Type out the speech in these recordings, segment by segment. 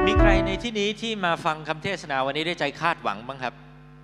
มีใครในที่นี้ที่มาฟังคำเทศนาวันนี้ได้ใจคาดหวังบ้างครับ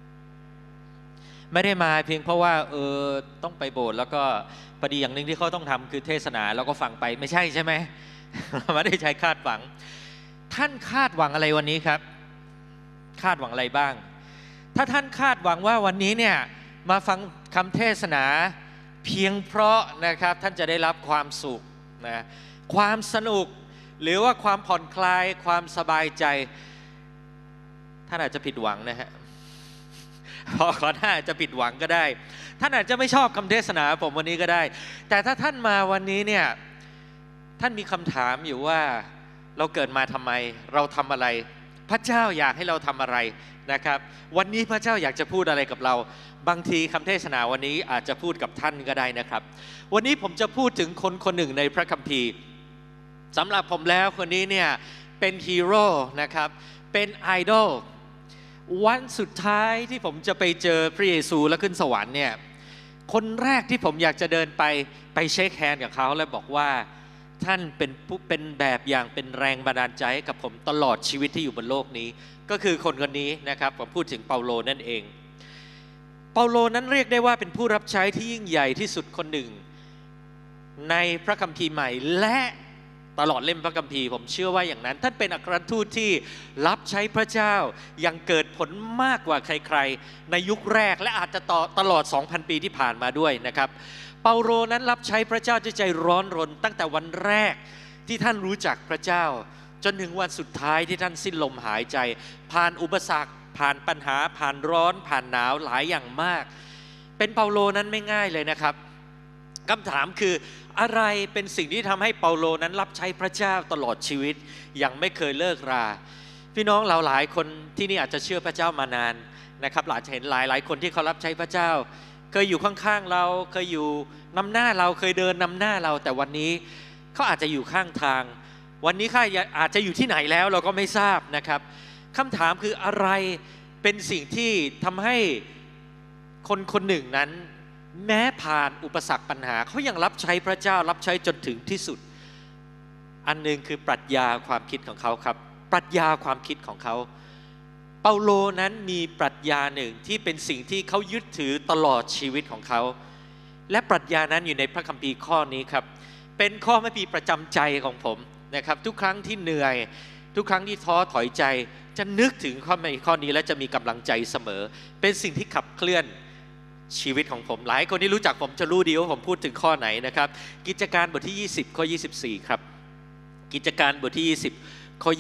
ไม่ได้มาเพียงเพราะว่าต้องไปโบสถ์แล้วก็พอดีอย่างหนึ่งที่เขาต้องทำคือเทศนาแล้วก็ฟังไปไม่ใช่ใช่ไหม ไม่ได้ใจคาดหวังท่านคาดหวังอะไรวันนี้ครับคาดหวังอะไรบ้างถ้าท่านคาดหวังว่าวันนี้เนี่ยมาฟังคำเทศนาเพียงเพราะนะครับท่านจะได้รับความสุขนะความสนุกหรือว่าความผ่อนคลายความสบายใจท่านอาจจะผิดหวังนะฮะพอท่านอาจจะผิดหวังก็ได้ท่านอาจจะไม่ชอบคำเทศนาผมวันนี้ก็ได้แต่ถ้าท่านมาวันนี้เนี่ยท่านมีคำถามอยู่ว่าเราเกิดมาทำไมเราทำอะไรพระเจ้าอยากให้เราทำอะไรนะครับวันนี้พระเจ้าอยากจะพูดอะไรกับเราบางทีคำเทศนาวันนี้อาจจะพูดกับท่านก็ได้นะครับวันนี้ผมจะพูดถึงคนคนหนึ่งในพระคัมภีร์สำหรับผมแล้วคนนี้เนี่ยเป็นฮีโร่นะครับเป็นไอดอลวันสุดท้ายที่ผมจะไปเจอพระเยซูแล้วขึ้นสวรรค์เนี่ยคนแรกที่ผมอยากจะเดินไปเช็คแฮนด์กับเขาและบอกว่าท่านเป็นแบบอย่างเป็นแรงบันดาลใจให้กับผมตลอดชีวิตที่อยู่บนโลกนี้ก็คือคนคนนี้นะครับผมพูดถึงเปาโลนั่นเองเปาโลนั้นเรียกได้ว่าเป็นผู้รับใช้ที่ยิ่งใหญ่ที่สุดคนหนึ่งในพระคัมภีร์ใหม่และตลอดเล่มพระคัมภีร์ผมเชื่อว่าอย่างนั้นท่านเป็นอัครทูตที่รับใช้พระเจ้ายังเกิดผลมากกว่าใครๆในยุคแรกและอาจจะตลอด 2,000 ปีที่ผ่านมาด้วยนะครับเปาโลนั้นรับใช้พระเจ้าด้วยใจร้อนรนตั้งแต่วันแรกที่ท่านรู้จักพระเจ้าจนถึงวันสุดท้ายที่ท่านสิ้นลมหายใจผ่านอุปสรรคผ่านปัญหาผ่านร้อนผ่านหนาวหลายอย่างมากเป็นเปาโลนั้นไม่ง่ายเลยนะครับคำถามคืออะไรเป็นสิ่งที่ทำให้เปาโลนั้นรับใช้พระเจ้าตลอดชีวิตยังไม่เคยเลิกราพี่น้องเราหลายคนที่นี่อาจจะเชื่อพระเจ้ามานานนะครับอาจจะเห็นหลายคนที่เขารับใช้พระเจ้าเคยอยู่ข้างๆเราเคยอยู่นำหน้าเราเคยเดินนำหน้าเราแต่วันนี้เขาอาจจะอยู่ข้างทางวันนี้เขาอาจจะอยู่ที่ไหนแล้วเราก็ไม่ทราบนะครับคำถามคืออะไรเป็นสิ่งที่ทำให้คนคนหนึ่งนั้นแม้ผ่านอุปสรรคปัญหาเขายังรับใช้พระเจ้ารับใช้จนถึงที่สุดอันนึงคือปรัชญาความคิดของเขาครับปรัชญาความคิดของเขาเปาโลนั้นมีปรัชญาหนึ่งที่เป็นสิ่งที่เขายึดถือตลอดชีวิตของเขาและปรัชญานั้นอยู่ในพระคัมภีร์ข้อนี้ครับเป็นข้อไม่มีประจำใจของผมนะครับทุกครั้งที่เหนื่อยทุกครั้งที่ท้อถอยใจจะนึกถึงข้อนี้และจะมีกำลังใจเสมอเป็นสิ่งที่ขับเคลื่อนชีวิตของผมหลายคนที่รู้จักผมจะรู้ดีว่าผมพูดถึงข้อไหนนะครับกิจการบทที่20ข้อ24ครับกิจการบทที่20ข้อ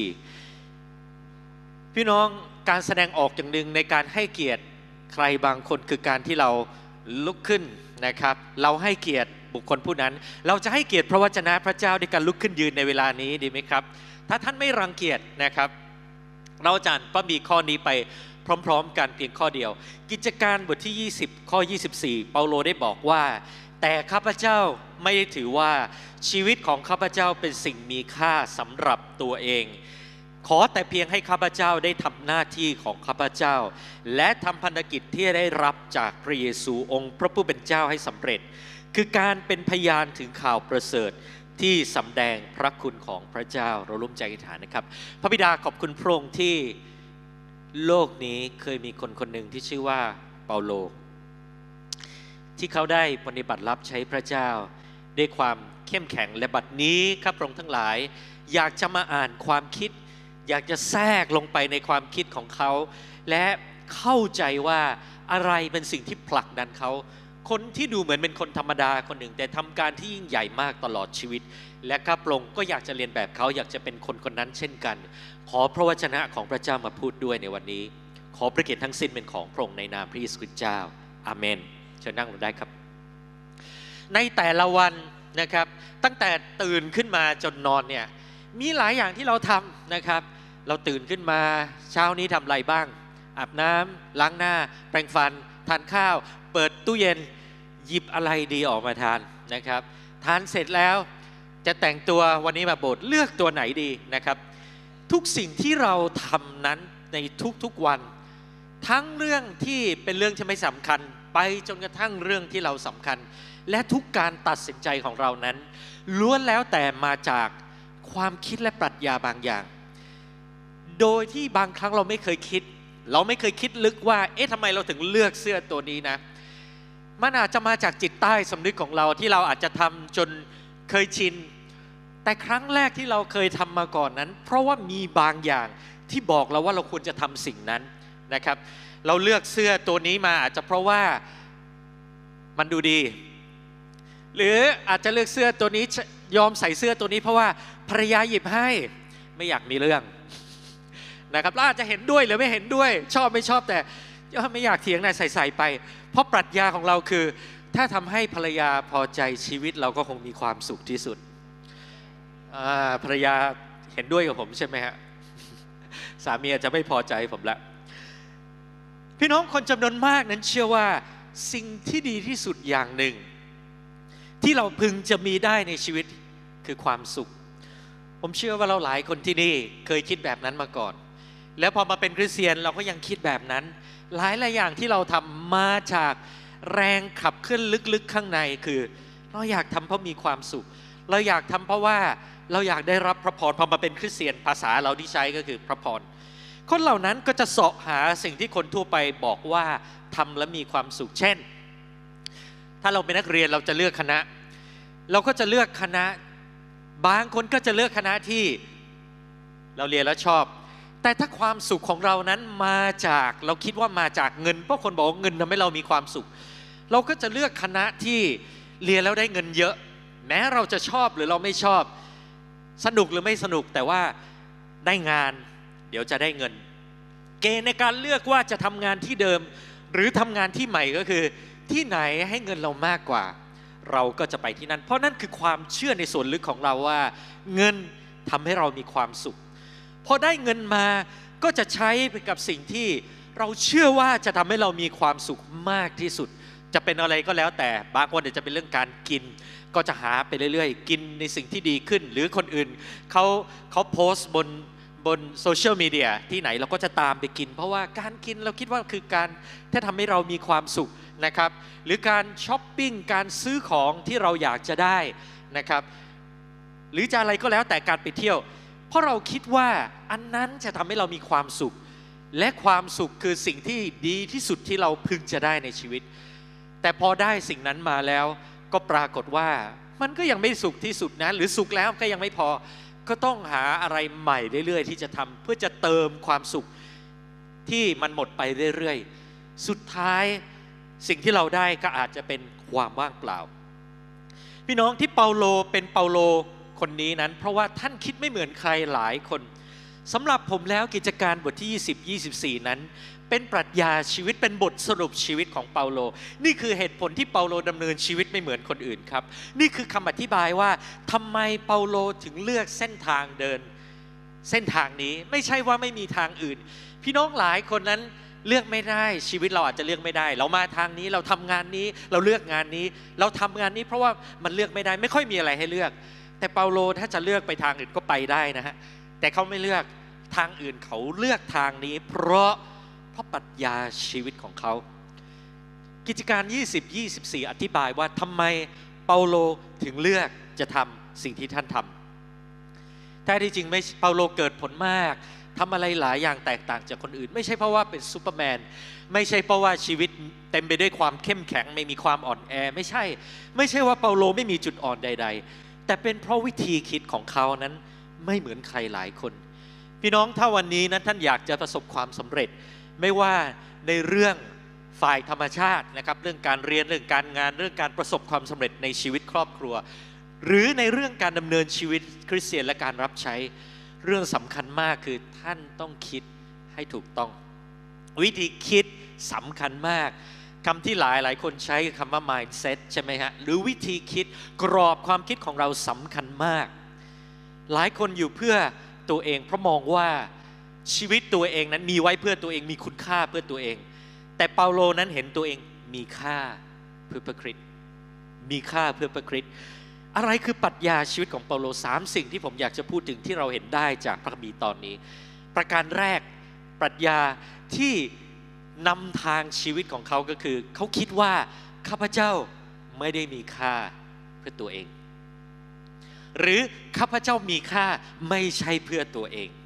24พี่น้องการแสดงออกอย่างหนึ่งในการให้เกียรติใครบางคนคือการที่เราลุกขึ้นนะครับเราให้เกียรติบุคคลผู้นั้นเราจะให้เกียรติพระวจนะพระเจ้าด้วยการลุกขึ้นยืนในเวลานี้ดีไหมครับถ้าท่านไม่รังเกียจนะครับเราจะอ่านพระบีข้อนี้ไปพร้อมๆกันเพียงข้อเดียวกิจการบทที่20ข้อ24เปาโลได้บอกว่าแต่ข้าพเจ้าไม่ได้ถือว่าชีวิตของข้าพเจ้าเป็นสิ่งมีค่าสำหรับตัวเองขอแต่เพียงให้ข้าพเจ้าได้ทำหน้าที่ของข้าพเจ้าและทำพันธกิจที่ได้รับจากพระเยซูองค์พระผู้เป็นเจ้าให้สำเร็จคือการเป็นพยานถึงข่าวประเสริฐที่สำแดงพระคุณของพระเจ้าเราร่วมใจอธิษฐานนะครับพระบิดาขอบคุณพระองค์ที่โลกนี้เคยมีคนคนหนึ่งที่ชื่อว่าเปาโลที่เขาได้ปฏิบัติรับใช้พระเจ้าด้วยความเข้มแข็งและบัดนี้ข้าพระองค์ทั้งหลายอยากจะมาอ่านความคิดอยากจะแทรกลงไปในความคิดของเขาและเข้าใจว่าอะไรเป็นสิ่งที่ผลักดันเขาคนที่ดูเหมือนเป็นคนธรรมดาคนหนึ่งแต่ทำการที่ยิ่งใหญ่มากตลอดชีวิตและข้าพระองค์ก็อยากจะเรียนแบบเขาอยากจะเป็นคนคนนั้นเช่นกันขอพระวจนะของพระเจ้ามาพูดด้วยในวันนี้ขอพระเกียรติทั้งสิ้นเป็นของพระองค์ในนามพระเยซูคริสต์เจ้าอาเมนเชิญนั่งลงได้ครับในแต่ละวันนะครับตั้งแต่ตื่นขึ้นมาจนนอนเนี่ยมีหลายอย่างที่เราทำนะครับเราตื่นขึ้นมาเช้านี้ทำอะไรบ้างอาบน้ำล้างหน้าแปรงฟันทานข้าวเปิดตู้เย็นหยิบอะไรดีออกมาทานนะครับทานเสร็จแล้วจะแต่งตัววันนี้มาโบสถ์เลือกตัวไหนดีนะครับทุกสิ่งที่เราทำนั้นในทุกๆวันทั้งเรื่องที่เป็นเรื่องที่ไม่สำคัญไปจนกระทั่งเรื่องที่เราสำคัญและทุกการตัดสินใจของเรานั้นล้วนแล้วแต่มาจากความคิดและปรัชญาบางอย่างโดยที่บางครั้งเราไม่เคยคิดลึกว่าเอ๊ะทำไมเราถึงเลือกเสื้อตัวนี้นะมันอาจจะมาจากจิตใต้สำนึกของเราที่เราอาจจะทำจนเคยชินแต่ครั้งแรกที่เราเคยทำมาก่อนนั้นเพราะว่ามีบางอย่างที่บอกเราว่าเราควรจะทำสิ่งนั้นนะครับเราเลือกเสื้อตัวนี้มาอาจจะเพราะว่ามันดูดีหรืออาจจะเลือกเสื้อตัวนี้ยอมใส่เสื้อตัวนี้เพราะว่าภรรยาหยิบให้ไม่อยากมีเรื่องนะครับเราอาจจะเห็นด้วยหรือไม่เห็นด้วยชอบไม่ชอบแต่ไม่อยากเถียงนะใส่ไปเพราะปรัชญาของเราคือถ้าทำให้ภรรยาพอใจชีวิตเราก็คงมีความสุขที่สุดภรรยาเห็นด้วยกับผมใช่ไหมฮะสามีอาจจะไม่พอใจผมละพี่น้องคนจำนวนมากนั้นเชื่อว่าสิ่งที่ดีที่สุดอย่างหนึ่งที่เราพึงจะมีได้ในชีวิตคือความสุขผมเชื่อว่าเราหลายคนที่นี่เคยคิดแบบนั้นมาก่อนแล้วพอมาเป็นคริสเตียนเราก็ยังคิดแบบนั้นหลายอย่างที่เราทำมาจากแรงขับเคลื่อนลึกๆข้างในคือเราอยากทำเพราะมีความสุขเราอยากทำเพราะว่าเราอยากได้รับพระพรพอมาเป็นคริสเตียนภาษาเราที่ใช้ก็คือพระพรคนเหล่านั้นก็จะเสาะหาสิ่งที่คนทั่วไปบอกว่าทำแล้วมีความสุขเช่นถ้าเราเป็นนักเรียนเราจะเลือกคณะเราก็จะเลือกคณะบางคนก็จะเลือกคณะที่เราเรียนแล้วชอบแต่ถ้าความสุขของเรานั้นมาจากเราคิดว่ามาจากเงินเพราะคนบอกว่าเงินทำให้เรามีความสุขเราก็จะเลือกคณะที่เรียนแล้วได้เงินเยอะแม้เราจะชอบหรือเราไม่ชอบสนุกหรือไม่สนุกแต่ว่าได้งานเดี๋ยวจะได้เงินเกณฑ์ในการเลือกว่าจะทำงานที่เดิมหรือทำงานที่ใหม่ก็คือที่ไหนให้เงินเรามากกว่าเราก็จะไปที่นั่นเพราะนั่นคือความเชื่อในส่วนลึกของเราว่าเงินทำให้เรามีความสุขพอได้เงินมาก็จะใช้ไปกับสิ่งที่เราเชื่อว่าจะทำให้เรามีความสุขมากที่สุดจะเป็นอะไรก็แล้วแต่บางคนอาจจะเป็นเรื่องการกินก็จะหาไปเรื่อยๆกินในสิ่งที่ดีขึ้นหรือคนอื่นเขาโพสต์บนโซเชียลมีเดียที่ไหนเราก็จะตามไปกินเพราะว่าการกินเราคิดว่าคือการที่ทำให้เรามีความสุขนะครับหรือการช้อปปิ้งการซื้อของที่เราอยากจะได้นะครับหรือจะอะไรก็แล้วแต่การไปเที่ยวเพราะเราคิดว่าอันนั้นจะทำให้เรามีความสุขและความสุขคือสิ่งที่ดีที่สุดที่เราพึงจะได้ในชีวิตแต่พอได้สิ่งนั้นมาแล้วก็ปรากฏว่ามันก็ยังไม่สุขที่สุดนะหรือสุขแล้วก็ยังไม่พอก็ต้องหาอะไรใหม่เรื่อยๆที่จะทำเพื่อจะเติมความสุขที่มันหมดไปเรื่อยๆสุดท้ายสิ่งที่เราได้ก็อาจจะเป็นความว่างเปล่าพี่น้องที่เปาโลเป็นเปาโลคนนี้นั้นเพราะว่าท่านคิดไม่เหมือนใครหลายคนสำหรับผมแล้วกิจการบทที่20-24นั้นเป็นปรัชญาชีวิตเป็นบทสรุปชีวิตของเปาโลนี่คือเหตุผลที่เปาโลดำเนินชีวิตไม่เหมือนคนอื่นครับนี่คือคำอธิบายว่าทำไมเปาโลถึงเลือกเส้นทางเดินเส้นทางนี้ไม่ใช่ว่าไม่มีทางอื่นพี่น้องหลายคนนั้นเลือกไม่ได้ชีวิตเราอาจจะเลือกไม่ได้เรามาทางนี้เราทำงานนี้เราเลือกงานนี้เราทำงานนี้เพราะว่ามันเลือกไม่ได้ไม่ค่อยมีอะไรให้เลือกแต่เปาโลถ้าจะเลือกไปทางอื่นก็ไปได้นะฮะแต่เขาไม่เลือกทางอื่นเขาเลือกทางนี้เพราะปรัชญาชีวิตของเขากิจการ20-24อธิบายว่าทำไมเปาโลถึงเลือกจะทำสิ่งที่ท่านทำแต่ที่จริงไม่เปาโลเกิดผลมากทำอะไรหลายอย่างแตกต่างจากคนอื่นไม่ใช่เพราะว่าเป็นซูเปอร์แมนไม่ใช่เพราะว่าชีวิตเต็มไปด้วยความเข้มแข็งไม่มีความอ่อนแอไม่ใช่ว่าเปาโลไม่มีจุดอ่อนใดๆแต่เป็นเพราะวิธีคิดของเขานั้นไม่เหมือนใครหลายคนพี่น้องถ้าวันนี้นั้นท่านอยากจะประสบความสำเร็จไม่ว่าในเรื่องฝ่ายธรรมชาตินะครับเรื่องการเรียนเรื่องการงานเรื่องการประสบความสำเร็จในชีวิตครอบครัวหรือในเรื่องการดำเนินชีวิตคริสเตียนและการรับใช้เรื่องสำคัญมากคือท่านต้องคิดให้ถูกต้องวิธีคิดสำคัญมากคำที่หลายคนใช้คำว่า mindset ใช่ไหมฮะหรือวิธีคิดกรอบความคิดของเราสำคัญมากหลายคนอยู่เพื่อตัวเองเพราะมองว่าชีวิตตัวเองนั้นมีไว้เพื่อตัวเองมีคุณค่าเพื่อตัวเองแต่เปาโลนั้นเห็นตัวเองมีค่าเพื่อพระคริสต์มีค่าเพื่อพระคริสต์อะไรคือปรัชญาชีวิตของเปาโล3สิ่งที่ผมอยากจะพูดถึงที่เราเห็นได้จากพระคัมภีร์ตอนนี้ประการแรกปรัชญาที่นำทางชีวิตของเขาก็คือเขาคิดว่าข้าพเจ้าไม่ได้มีค่าเพื่อตัวเองหรือข้าพเจ้ามีค่าไม่ใช่เพื่อตัวเอง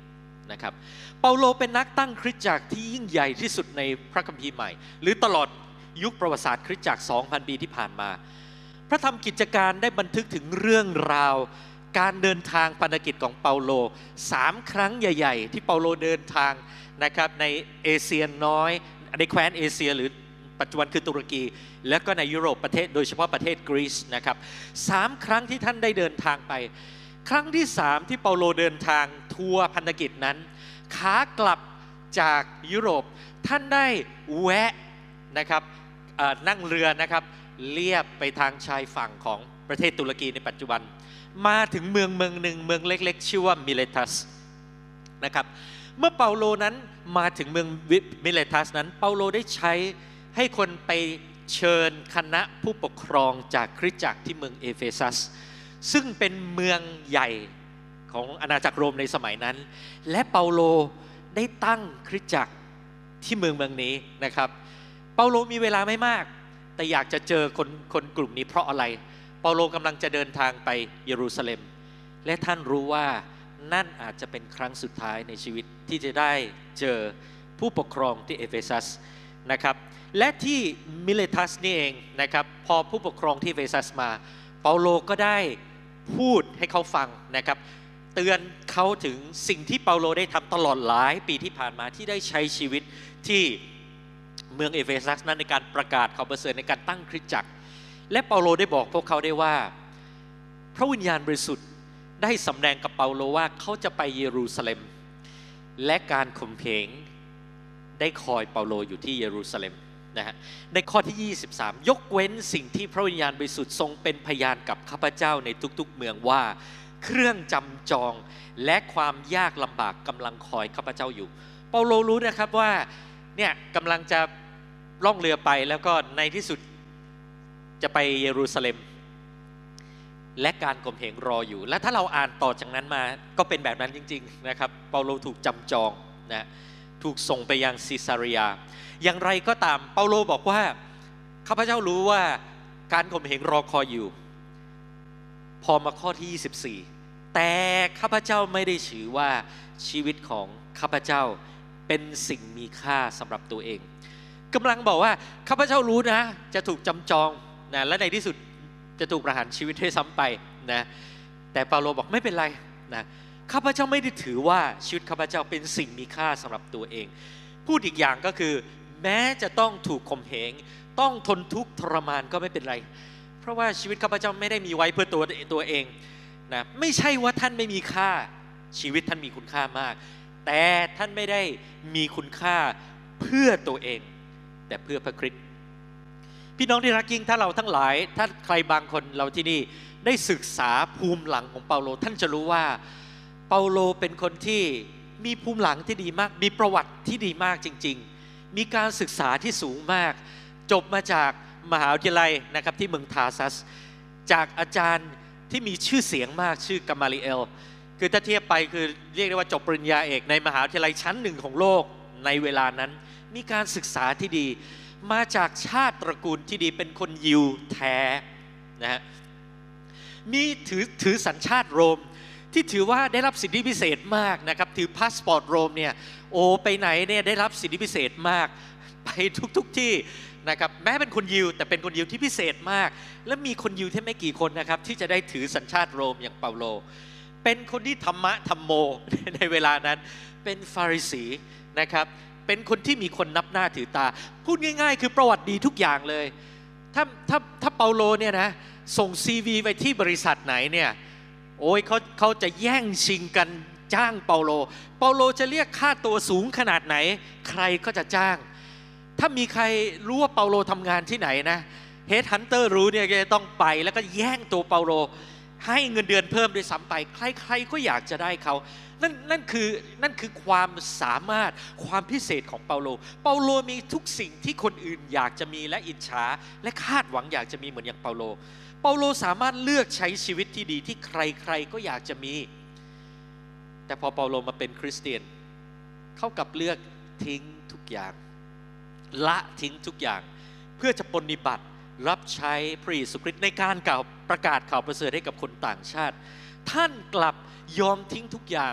นะครับเปาโลเป็นนักตั้งคริสตจักรที่ยิ่งใหญ่ที่สุดในพระคัมภีร์ใหม่หรือตลอดยุคประวัติศาสตร์คริสตจักร 2,000 ปีที่ผ่านมาพระธรรมกิจการได้บันทึกถึงเรื่องราวการเดินทางพันธกิจของเปาโล3 ครั้งใหญ่ๆที่เปาโลเดินทางนะครับในเอเชียน้อยในแคว้นเอเชียหรือปัจจุบันคือตุรกีและก็ในยุโรปประเทศโดยเฉพาะประเทศกรีซนะครับ3 ครั้งที่ท่านได้เดินทางไปครั้งที่3ที่เปาโลเดินทางทัวร์พันธกิจนั้นขากลับจากยุโรปท่านได้แวะนะครับนั่งเรือนะครับเลียบไปทางชายฝั่งของประเทศตุรกีในปัจจุบันมาถึงเมืองหนึ่งเมืองเล็กๆชื่อว่ามิเลตัสนะครับเมื่อเปาโลนั้นมาถึงเมืองมิเลตัสนั้นเปาโลได้ใช้ให้คนไปเชิญคณะผู้ปกครองจากคริสตจักรที่เมืองเอเฟซัสซึ่งเป็นเมืองใหญ่ของอาณาจักรโรมในสมัยนั้นและเปาโลได้ตั้งคริสตจักรที่เมืองนี้นะครับเปาโลมีเวลาไม่มากแต่อยากจะเจอคนกลุ่มนี้เพราะอะไรเปาโลกำลังจะเดินทางไปเยรูซาเล็มและท่านรู้ว่านั่นอาจจะเป็นครั้งสุดท้ายในชีวิตที่จะได้เจอผู้ปกครองที่เอเฟซัสนะครับและที่มิเลตัสนี่เองนะครับพอผู้ปกครองที่เอเฟซัสมาเปาโลก็ได้พูดให้เขาฟังนะครับเตือนเขาถึงสิ่งที่เปาโลได้ทำตลอดหลายปีที่ผ่านมาที่ได้ใช้ชีวิตที่เมืองเอเฟซัสนั้นในการประกาศข่าวประเสริฐในการตั้งคริสตจักรและเปาโลได้บอกพวกเขาได้ว่าพระวิญญาณบริสุทธิ์ได้สำแดงกับเปาโลว่าเขาจะไปเยรูซาเล็มและการข่มเหงได้คอยเปาโลอยู่ที่เยรูซาเล็มนะฮะในข้อที่23ยกเว้นสิ่งที่พระวิญญาณบริสุทธิ์ทรงเป็นพยานกับข้าพเจ้าในทุกๆเมืองว่าเครื่องจำจองและความยากลำบากกำลังคอยข้าพเจ้าอยู่เปาโลรู้นะครับว่าเนี่ยกำลังจะล่องเรือไปแล้วก็ในที่สุดจะไปเยรูซาเล็มและการข่มเหงรออยู่และถ้าเราอ่านต่อจากนั้นมาก็เป็นแบบนั้นจริงๆนะครับเปาโลถูกจำจองนะถูกส่งไปยังซิซาเรียอย่างไรก็ตามเปาโลบอกว่าข้าพเจ้ารู้ว่าการข่มเหงรอคอยอยู่พอมาข้อที่24แต่ข้าพเจ้าไม่ได้ถือว่าชีวิตของข้าพเจ้าเป็นสิ่งมีค่าสำหรับตัวเองกำลังบอกว่าข้าพเจ้ารู้นะจะถูกจำจองนะและในที่สุดจะถูกประหารชีวิตให้ซ้ำไปนะแต่เปาโลบอกไม่เป็นไรนะข้าพเจ้าไม่ได้ถือว่าชีวิตข้าพเจ้าเป็นสิ่งมีค่าสำหรับตัวเองพูดอีกอย่างก็คือแม้จะต้องถูกข่มเหงต้องทนทุกข์ทรมานก็ไม่เป็นไรเพราะว่าชีวิตข้าพเจ้าไม่ได้มีไว้เพื่อตัวเองนะไม่ใช่ว่าท่านไม่มีค่าชีวิตท่านมีคุณค่ามากแต่ท่านไม่ได้มีคุณค่าเพื่อตัวเองแต่เพื่อพระคริสต์พี่น้องที่รักยิ่งถ้าเราทั้งหลายถ้าใครบางคนเราที่นี่ได้ศึกษาภูมิหลังของเปาโลท่านจะรู้ว่าเปาโลเป็นคนที่มีภูมิหลังที่ดีมากมีประวัติที่ดีมากจริงๆมีการศึกษาที่สูงมากจบมาจากมหาวิทยาลัยนะครับที่เมืองทาซัสจากอาจารย์ที่มีชื่อเสียงมากชื่อกามาลิเอลคือถ้าเทียบไปคือเรียกได้ว่าจบปริญญาเอกในมหาวิทยาลัยชั้นหนึ่งของโลกในเวลานั้นมีการศึกษาที่ดีมาจากชาติตระกูลที่ดีเป็นคนยิวแท้นะฮะมีถือสัญชาติโรมที่ถือว่าได้รับสิทธิพิเศษมากนะครับถือพาสปอร์ตโรมเนี่ยโอ้ไปไหนเนี่ยได้รับสิทธิพิเศษมากไปทุกที่นะครับแม้เป็นคนยิวแต่เป็นคนยิวที่พิเศษมากและมีคนยิวที่ไม่กี่คนนะครับที่จะได้ถือสัญชาติโรมอย่างเปาโลเป็นคนที่ธรรมะธรรมโมในเวลานั้นเป็นฟาริสีนะครับเป็นคนที่มีคนนับหน้าถือตาพูดง่ายๆคือประวัติดีทุกอย่างเลยถ้าเปาโลเนี่ยนะส่ง CV ไปที่บริษัทไหนเนี่ยโอ้ยเขาจะแย่งชิงกันจ้างเปาโลจะเรียกค่าตัวสูงขนาดไหนใครก็จะจ้างถ้ามีใครรู้ว่าเปาโลทำงานที่ไหนนะเฮดฮันเตอร์รู้เนี่ยจะต้องไปแล้วก็แย่งตัวเปาโลให้เงินเดือนเพิ่มด้วยซ้ำไปใครๆก็อยากจะได้เขานั่นคือความสามารถความพิเศษของเปาโลมีทุกสิ่งที่คนอื่นอยากจะมีและอิจฉาและคาดหวังอยากจะมีเหมือนอย่างเปาโลสามารถเลือกใช้ชีวิตที่ดีที่ใครๆก็อยากจะมีแต่พอเปาโลมาเป็นคริสเตียนเขากลับเลือกทิ้งทุกอย่างละทิ้งทุกอย่างเพื่อจะปฏิบัติรับใช้พระเยซูคริสต์ในการประกาศข่าวประเสริฐให้กับคนต่างชาติท่านกลับยอมทิ้งทุกอย่าง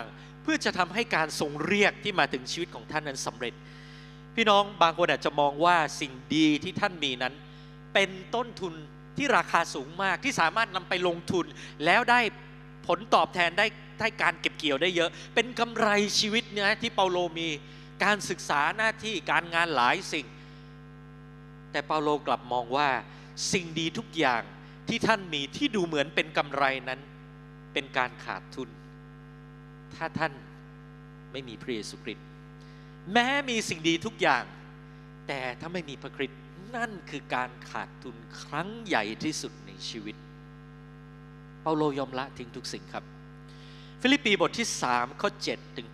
พื่อจะทำให้การทรงเรียกที่มาถึงชีวิตของท่านนั้นสำเร็จพี่น้องบางคนอาจจะมองว่าสิ่งดีที่ท่านมีนั้นเป็นต้นทุนที่ราคาสูงมากที่สามารถนำไปลงทุนแล้วได้ผลตอบแทนได้การเก็บเกี่ยวได้เยอะเป็นกำไรชีวิตนะที่เปาโลมีการศึกษาหน้าที่การงานหลายสิ่งแต่เปาโลกลับมองว่าสิ่งดีทุกอย่างที่ท่านมีที่ดูเหมือนเป็นกำไรนั้นเป็นการขาดทุนถ้าท่านไม่มีพระเยซูคริสต์แม้มีสิ่งดีทุกอย่างแต่ถ้าไม่มีพระคริสต์นั่นคือการขาดทุนครั้งใหญ่ที่สุดในชีวิตเปาโลยอมละทิ้งทุกสิ่งครับฟิลิปปีบทที่3ข้อ7ถึง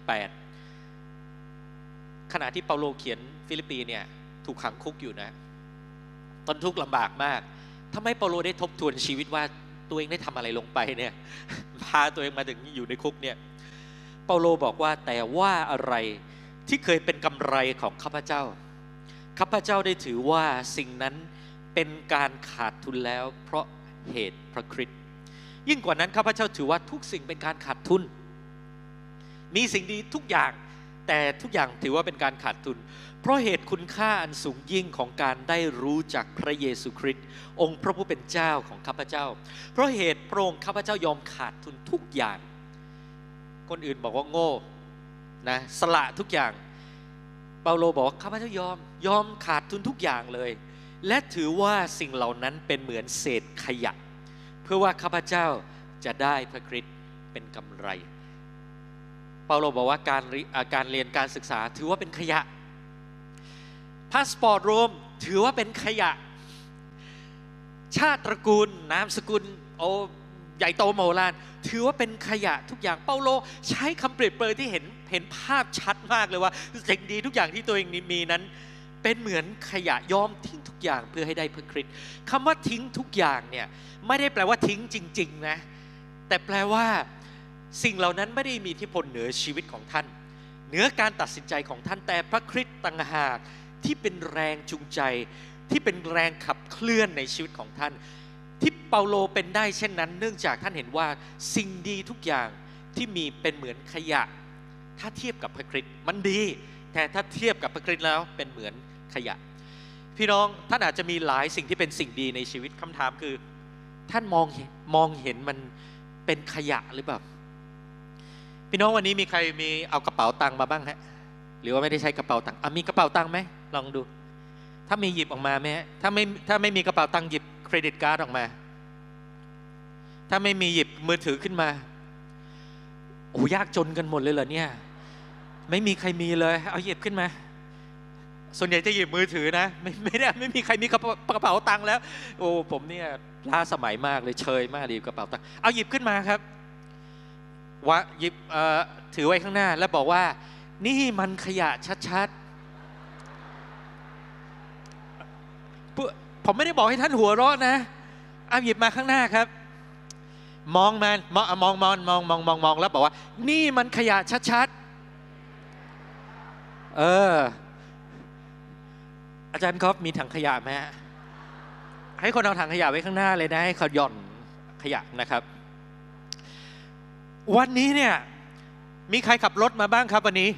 8ขณะที่เปาโลเขียนฟิลิปปีเนี่ยถูกขังคุกอยู่นะตนทุกข์ลำบากมากทำไมเปาโลได้ทบทวนชีวิตว่าตัวเองได้ทำอะไรลงไปเนี่ยพาตัวเองมาถึงอยู่ในคุกเนี่ยเปาโลบอกว่าแต่ว่าอะไรที่เคยเป็นกำไรของข้าพเจ้าข้าพเจ้าได้ถือว่าสิ่งนั้นเป็นการขาดทุนแล้วเพราะเหตุพระคริสต์ยิ่งกว่านั้นข้าพเจ้าถือว่าทุกสิ่งเป็นการขาดทุนมีสิ่งดีทุกอย่างแต่ทุกอย่างถือว่าเป็นการขาดทุนเพราะเหตุคุณค่าอันสูงยิ่งของการได้รู้จักพระเยซูคริสต์องค์พระผู้เป็นเจ้าของข้าพเจ้าเพราะเหตุพระองค์ข้าพเจ้ายอมขาดทุนทุกอย่างคนอื่นบอกว่าโง่นะสละทุกอย่างเปาโลบอกข้าพเจ้ายอมขาดทุนทุกอย่างเลยและถือว่าสิ่งเหล่านั้นเป็นเหมือนเศษขยะเพื่อว่าข้าพเจ้าจะได้พระคริสต์เป็นกำไรเปาโลบอกว่าการเรียนการศึกษาถือว่าเป็นขยะพาสปอร์ตโรมถือว่าเป็นขยะชาติตระกูลนามสกุลโอใหญ่โตโมโหลานถือว่าเป็นขยะทุกอย่างเปาโลใช้คำเปรียบเปรยที่เห็นภาพชัดมากเลยว่าสิ่งดีทุกอย่างที่ตัวเองมีนั้นเป็นเหมือนขยะยอมทิ้งทุกอย่างเพื่อให้ได้พระคริสต์คำว่าทิ้งทุกอย่างเนี่ยไม่ได้แปลว่าทิ้งจริงๆนะแต่แปลว่าสิ่งเหล่านั้นไม่ได้มีอิทธิพลเหนือชีวิตของท่านเหนือการตัดสินใจของท่านแต่พระคริสต์ต่างหากที่เป็นแรงจูงใจที่เป็นแรงขับเคลื่อนในชีวิตของท่านที่เปาโลเป็นได้เช่นนั้นเนื่องจากท่านเห็นว่าสิ่งดีทุกอย่างที่มีเป็นเหมือนขยะถ้าเทียบกับพระคริสต์มันดีแต่ถ้าเทียบกับพระคริสต์แล้วเป็นเหมือนขยะพี่น้องท่านอาจจะมีหลายสิ่งที่เป็นสิ่งดีในชีวิตคำถามคือท่านมองเห็นมันเป็นขยะหรือเปล่าพี่น้องวันนี้มีใครมีเอากระเป๋าตังค์มาบ้างฮะหรือว่าไม่ได้ใช้กระเป๋าตังค์มีกระเป๋าตังค์ไหมลองดูถ้ามีหยิบออกมาไหมถ้าไม่มีกระเป๋าตังค์หยิบเครดิตการ์ดออกมาถ้าไม่มีหยิบมือถือขึ้นมาโอ้ยากจนกันหมดเลยเหรอเนี่ยไม่มีใครมีเลยเอาหยิบขึ้นมาส่วนใหญ่จะหยิบมือถือนะไม่มีใครมีกระเป๋าตังค์แล้วโอ้ผมเนี่ยล้าสมัยมากเลยเชยมากเลยกระเป๋าตังค์เอาหยิบขึ้นมาครับว่าหยิบถือไว้ข้างหน้าแล้วบอกว่านี่มันขยะชัดๆผมไม่ได้บอกให้ท่านหัวเราะนะเอาหยิบมาข้างหน้าครับมองมันมองแล้วบอกว่านี่มันขยะชัดๆอาจารย์ครับมีถังขยะไหมให้คนเอาถังขยะไว้ข้างหน้าเลยนะให้เขาหย่อนขยะนะครับวันนี้เนี่ยมีใครขับรถมาบ้างครับวันนี้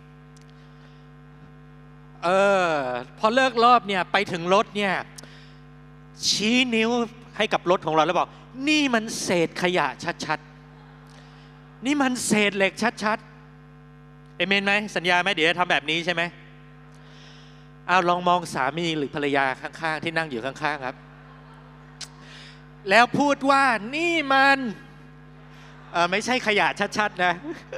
พอเลิกรอบเนี่ยไปถึงรถเนี่ยชี้นิ้วให้กับรถของเราแล้วบอกนี่มันเศษขยะชัดๆนี่มันเศษเหล็กชัดๆเอเมนไหมสัญญาไหมเดี๋ยวจะทำแบบนี้ใช่ไหมเอาลองมองสามีหรือภรรยาข้างๆที่นั่งอยู่ข้างๆครับแล้วพูดว่านี่มันไม่ใช่ขยะชัดๆนะ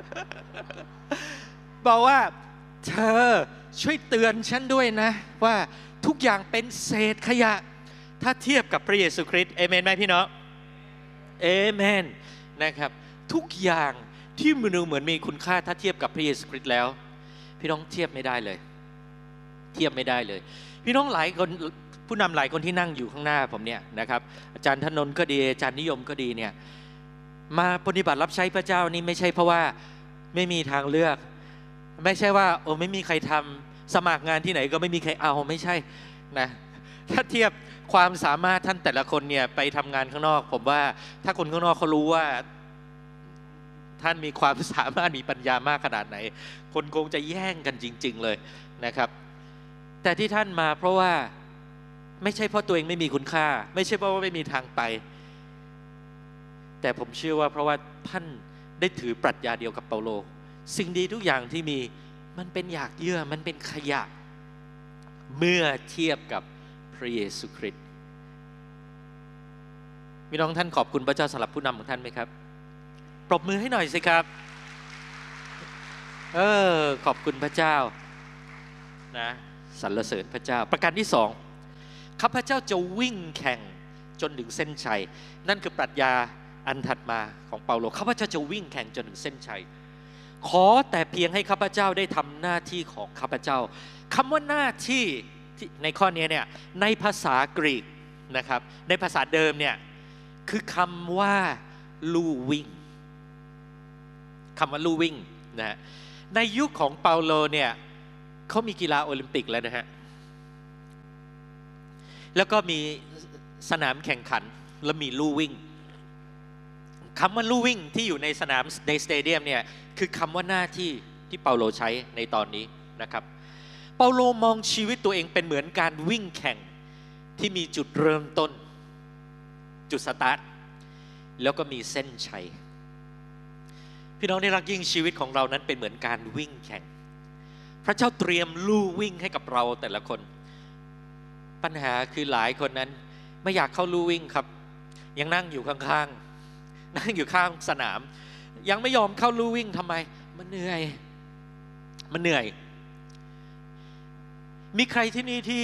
บอกว่าเธอช่วยเตือนฉันด้วยนะว่าทุกอย่างเป็นเศษขยะถ้าเทียบกับพระเยซูคริสต์เอเมนไหมพี่น้องเอเมนนะครับทุกอย่างที่มันดูเหมือนมีคุณค่าถ้าเทียบกับพระเยซูคริสต์แล้วพี่น้องเทียบไม่ได้เลยเทียบไม่ได้เลยพี่น้องหลายคนผู้นำหลายคนที่นั่งอยู่ข้างหน้าผมเนี่ยนะครับอาจารย์ธนนท์ก็ดีอาจารย์นิยมก็ดีเนี่ยมาปฏิบัติรับใช้พระเจ้านี่ไม่ใช่เพราะว่าไม่มีทางเลือกไม่ใช่ว่าโอ้ไม่มีใครทำสมัครงานที่ไหนก็ไม่มีใครเอาไม่ใช่นะถ้าเทียบความสามารถท่านแต่ละคนเนี่ยไปทำงานข้างนอกผมว่าถ้าคนข้างนอกเขารู้ว่าท่านมีความสามารถมีปัญญามากขนาดไหนคนคงจะแย่งกันจริงๆเลยนะครับแต่ที่ท่านมาเพราะว่าไม่ใช่เพราะตัวเองไม่มีคุณค่าไม่ใช่เพราะว่าไม่มีทางไปแต่ผมเชื่อว่าเพราะว่าท่านได้ถือปรัชญาเดียวกับเปาโลสิ่งดีทุกอย่างที่มีมันเป็นหยากเยื่อมันเป็นขยะเมื่อเทียบกับพระเยซูคริสต์พี่น้องท่านขอบคุณพระเจ้าสำหรับผู้นำของท่านไหมครับปรบมือให้หน่อยสิครับขอบคุณพระเจ้านะสรรเสริญพระเจ้าประการที่สองข้าพเจ้าจะวิ่งแข่งจนถึงเส้นชัยนั่นคือปรัชญาอันถัดมาของเปาโลข้าพเจ้าจะวิ่งแข่งจนถึงเส้นชัยขอแต่เพียงให้ข้าพเจ้าได้ทำหน้าที่ของข้าพเจ้าคำว่าหน้าที่ในข้อนี้เนี่ยในภาษากรีกนะครับในภาษาเดิมเนี่ยคือคำว่าลู่วิ่งคำว่าลู่วิ่งนะในยุคของเปาโลเนี่ยเขามีกีฬาโอลิมปิกแล้วนะฮะแล้วก็มีสนามแข่งขันแล้วมีลู่วิ่งคำว่าลู่วิ่งที่อยู่ในสนามในสเตเดียมเนี่ยคือคำว่าหน้าที่ที่เปาโลใช้ในตอนนี้นะครับเปาโลมองชีวิตตัวเองเป็นเหมือนการวิ่งแข่งที่มีจุดเริ่มต้นจุดสตาร์ทแล้วก็มีเส้นชัยพี่น้องที่รักยิ่งชีวิตของเรานั้นเป็นเหมือนการวิ่งแข่งพระเจ้าเตรียมลู่วิ่งให้กับเราแต่ละคนปัญหาคือหลายคนนั้นไม่อยากเข้าลู่วิ่งครับยังนั่งอยู่ข้างๆนั่งอยู่ข้างสนามยังไม่ยอมเข้าลู่วิ่งทำไมมันเหนื่อยมีใครที่นี่ที่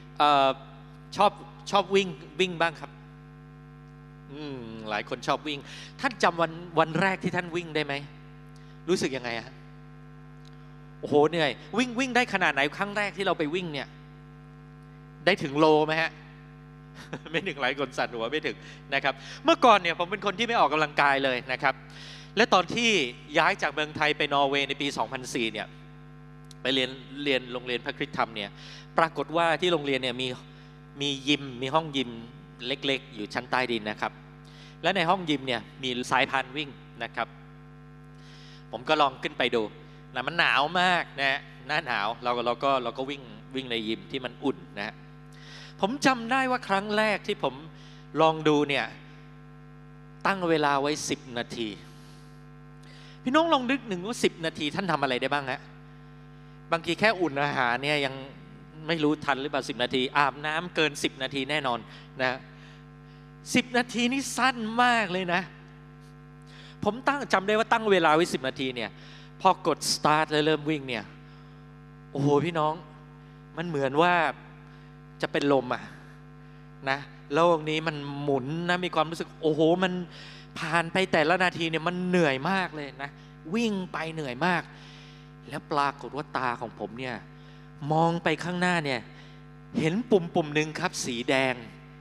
ชอบวิ่งบ้างครับหลายคนชอบวิ่งท่านจำวันแรกที่ท่านวิ่งได้ไหมรู้สึกยังไงฮะโอ้โหเหนื่อยวิ่งได้ขนาดไหนครั้งแรกที่เราไปวิ่งเนี่ยได้ถึงโลไหมฮะ ไม่ถึงหลายคนสั่นหัวไม่ถึงนะครับเมื่อก่อนเนี่ยผมเป็นคนที่ไม่ออกกำลังกายเลยนะครับและตอนที่ย้ายจากเมืองไทยไปนอร์เวย์ในปี 2004 เนี่ยไปเรียนโรงเรียนพระคริสตธรรมเนี่ยปรากฏว่าที่โรงเรียนเนี่ยมียิมมีห้องยิมเล็กๆอยู่ชั้นใต้ดินนะครับและในห้องยิมเนี่ยมีสายพานวิ่งนะครับผมก็ลองขึ้นไปดูนะมันหนาวมากนะหน้าหนาวเราก็วิ่งในยิมที่มันอุ่นนะผมจำได้ว่าครั้งแรกที่ผมลองดูเนี่ยตั้งเวลาไว้10 นาทีพี่น้องลองนึกหนึ่งว่า10 นาทีท่านทำอะไรได้บ้างฮะบางทีแค่อุ่นอาหารเนี่ยยังไม่รู้ทันหรือเปล่า10 นาทีอาบน้ำเกิน10 นาทีแน่นอนนะ10 นาทีนี่สั้นมากเลยนะผมจำได้ว่าตั้งเวลาไว้10 นาทีเนี่ยพอกด start แล้วเริ่มวิ่งเนี่ยโอ้โหพี่น้องมันเหมือนว่าจะเป็นลมอ่ะนะโลกนี้มันหมุนนะมีความรู้สึกโอ้โหมันผ่านไปแต่ละนาทีเนี่ยมันเหนื่อยมากเลยนะวิ่งไปเหนื่อยมากแล้วปรากฏว่าตาของผมเนี่ยมองไปข้างหน้าเนี่ยเห็นปุ่มหนึ่งครับสีแดง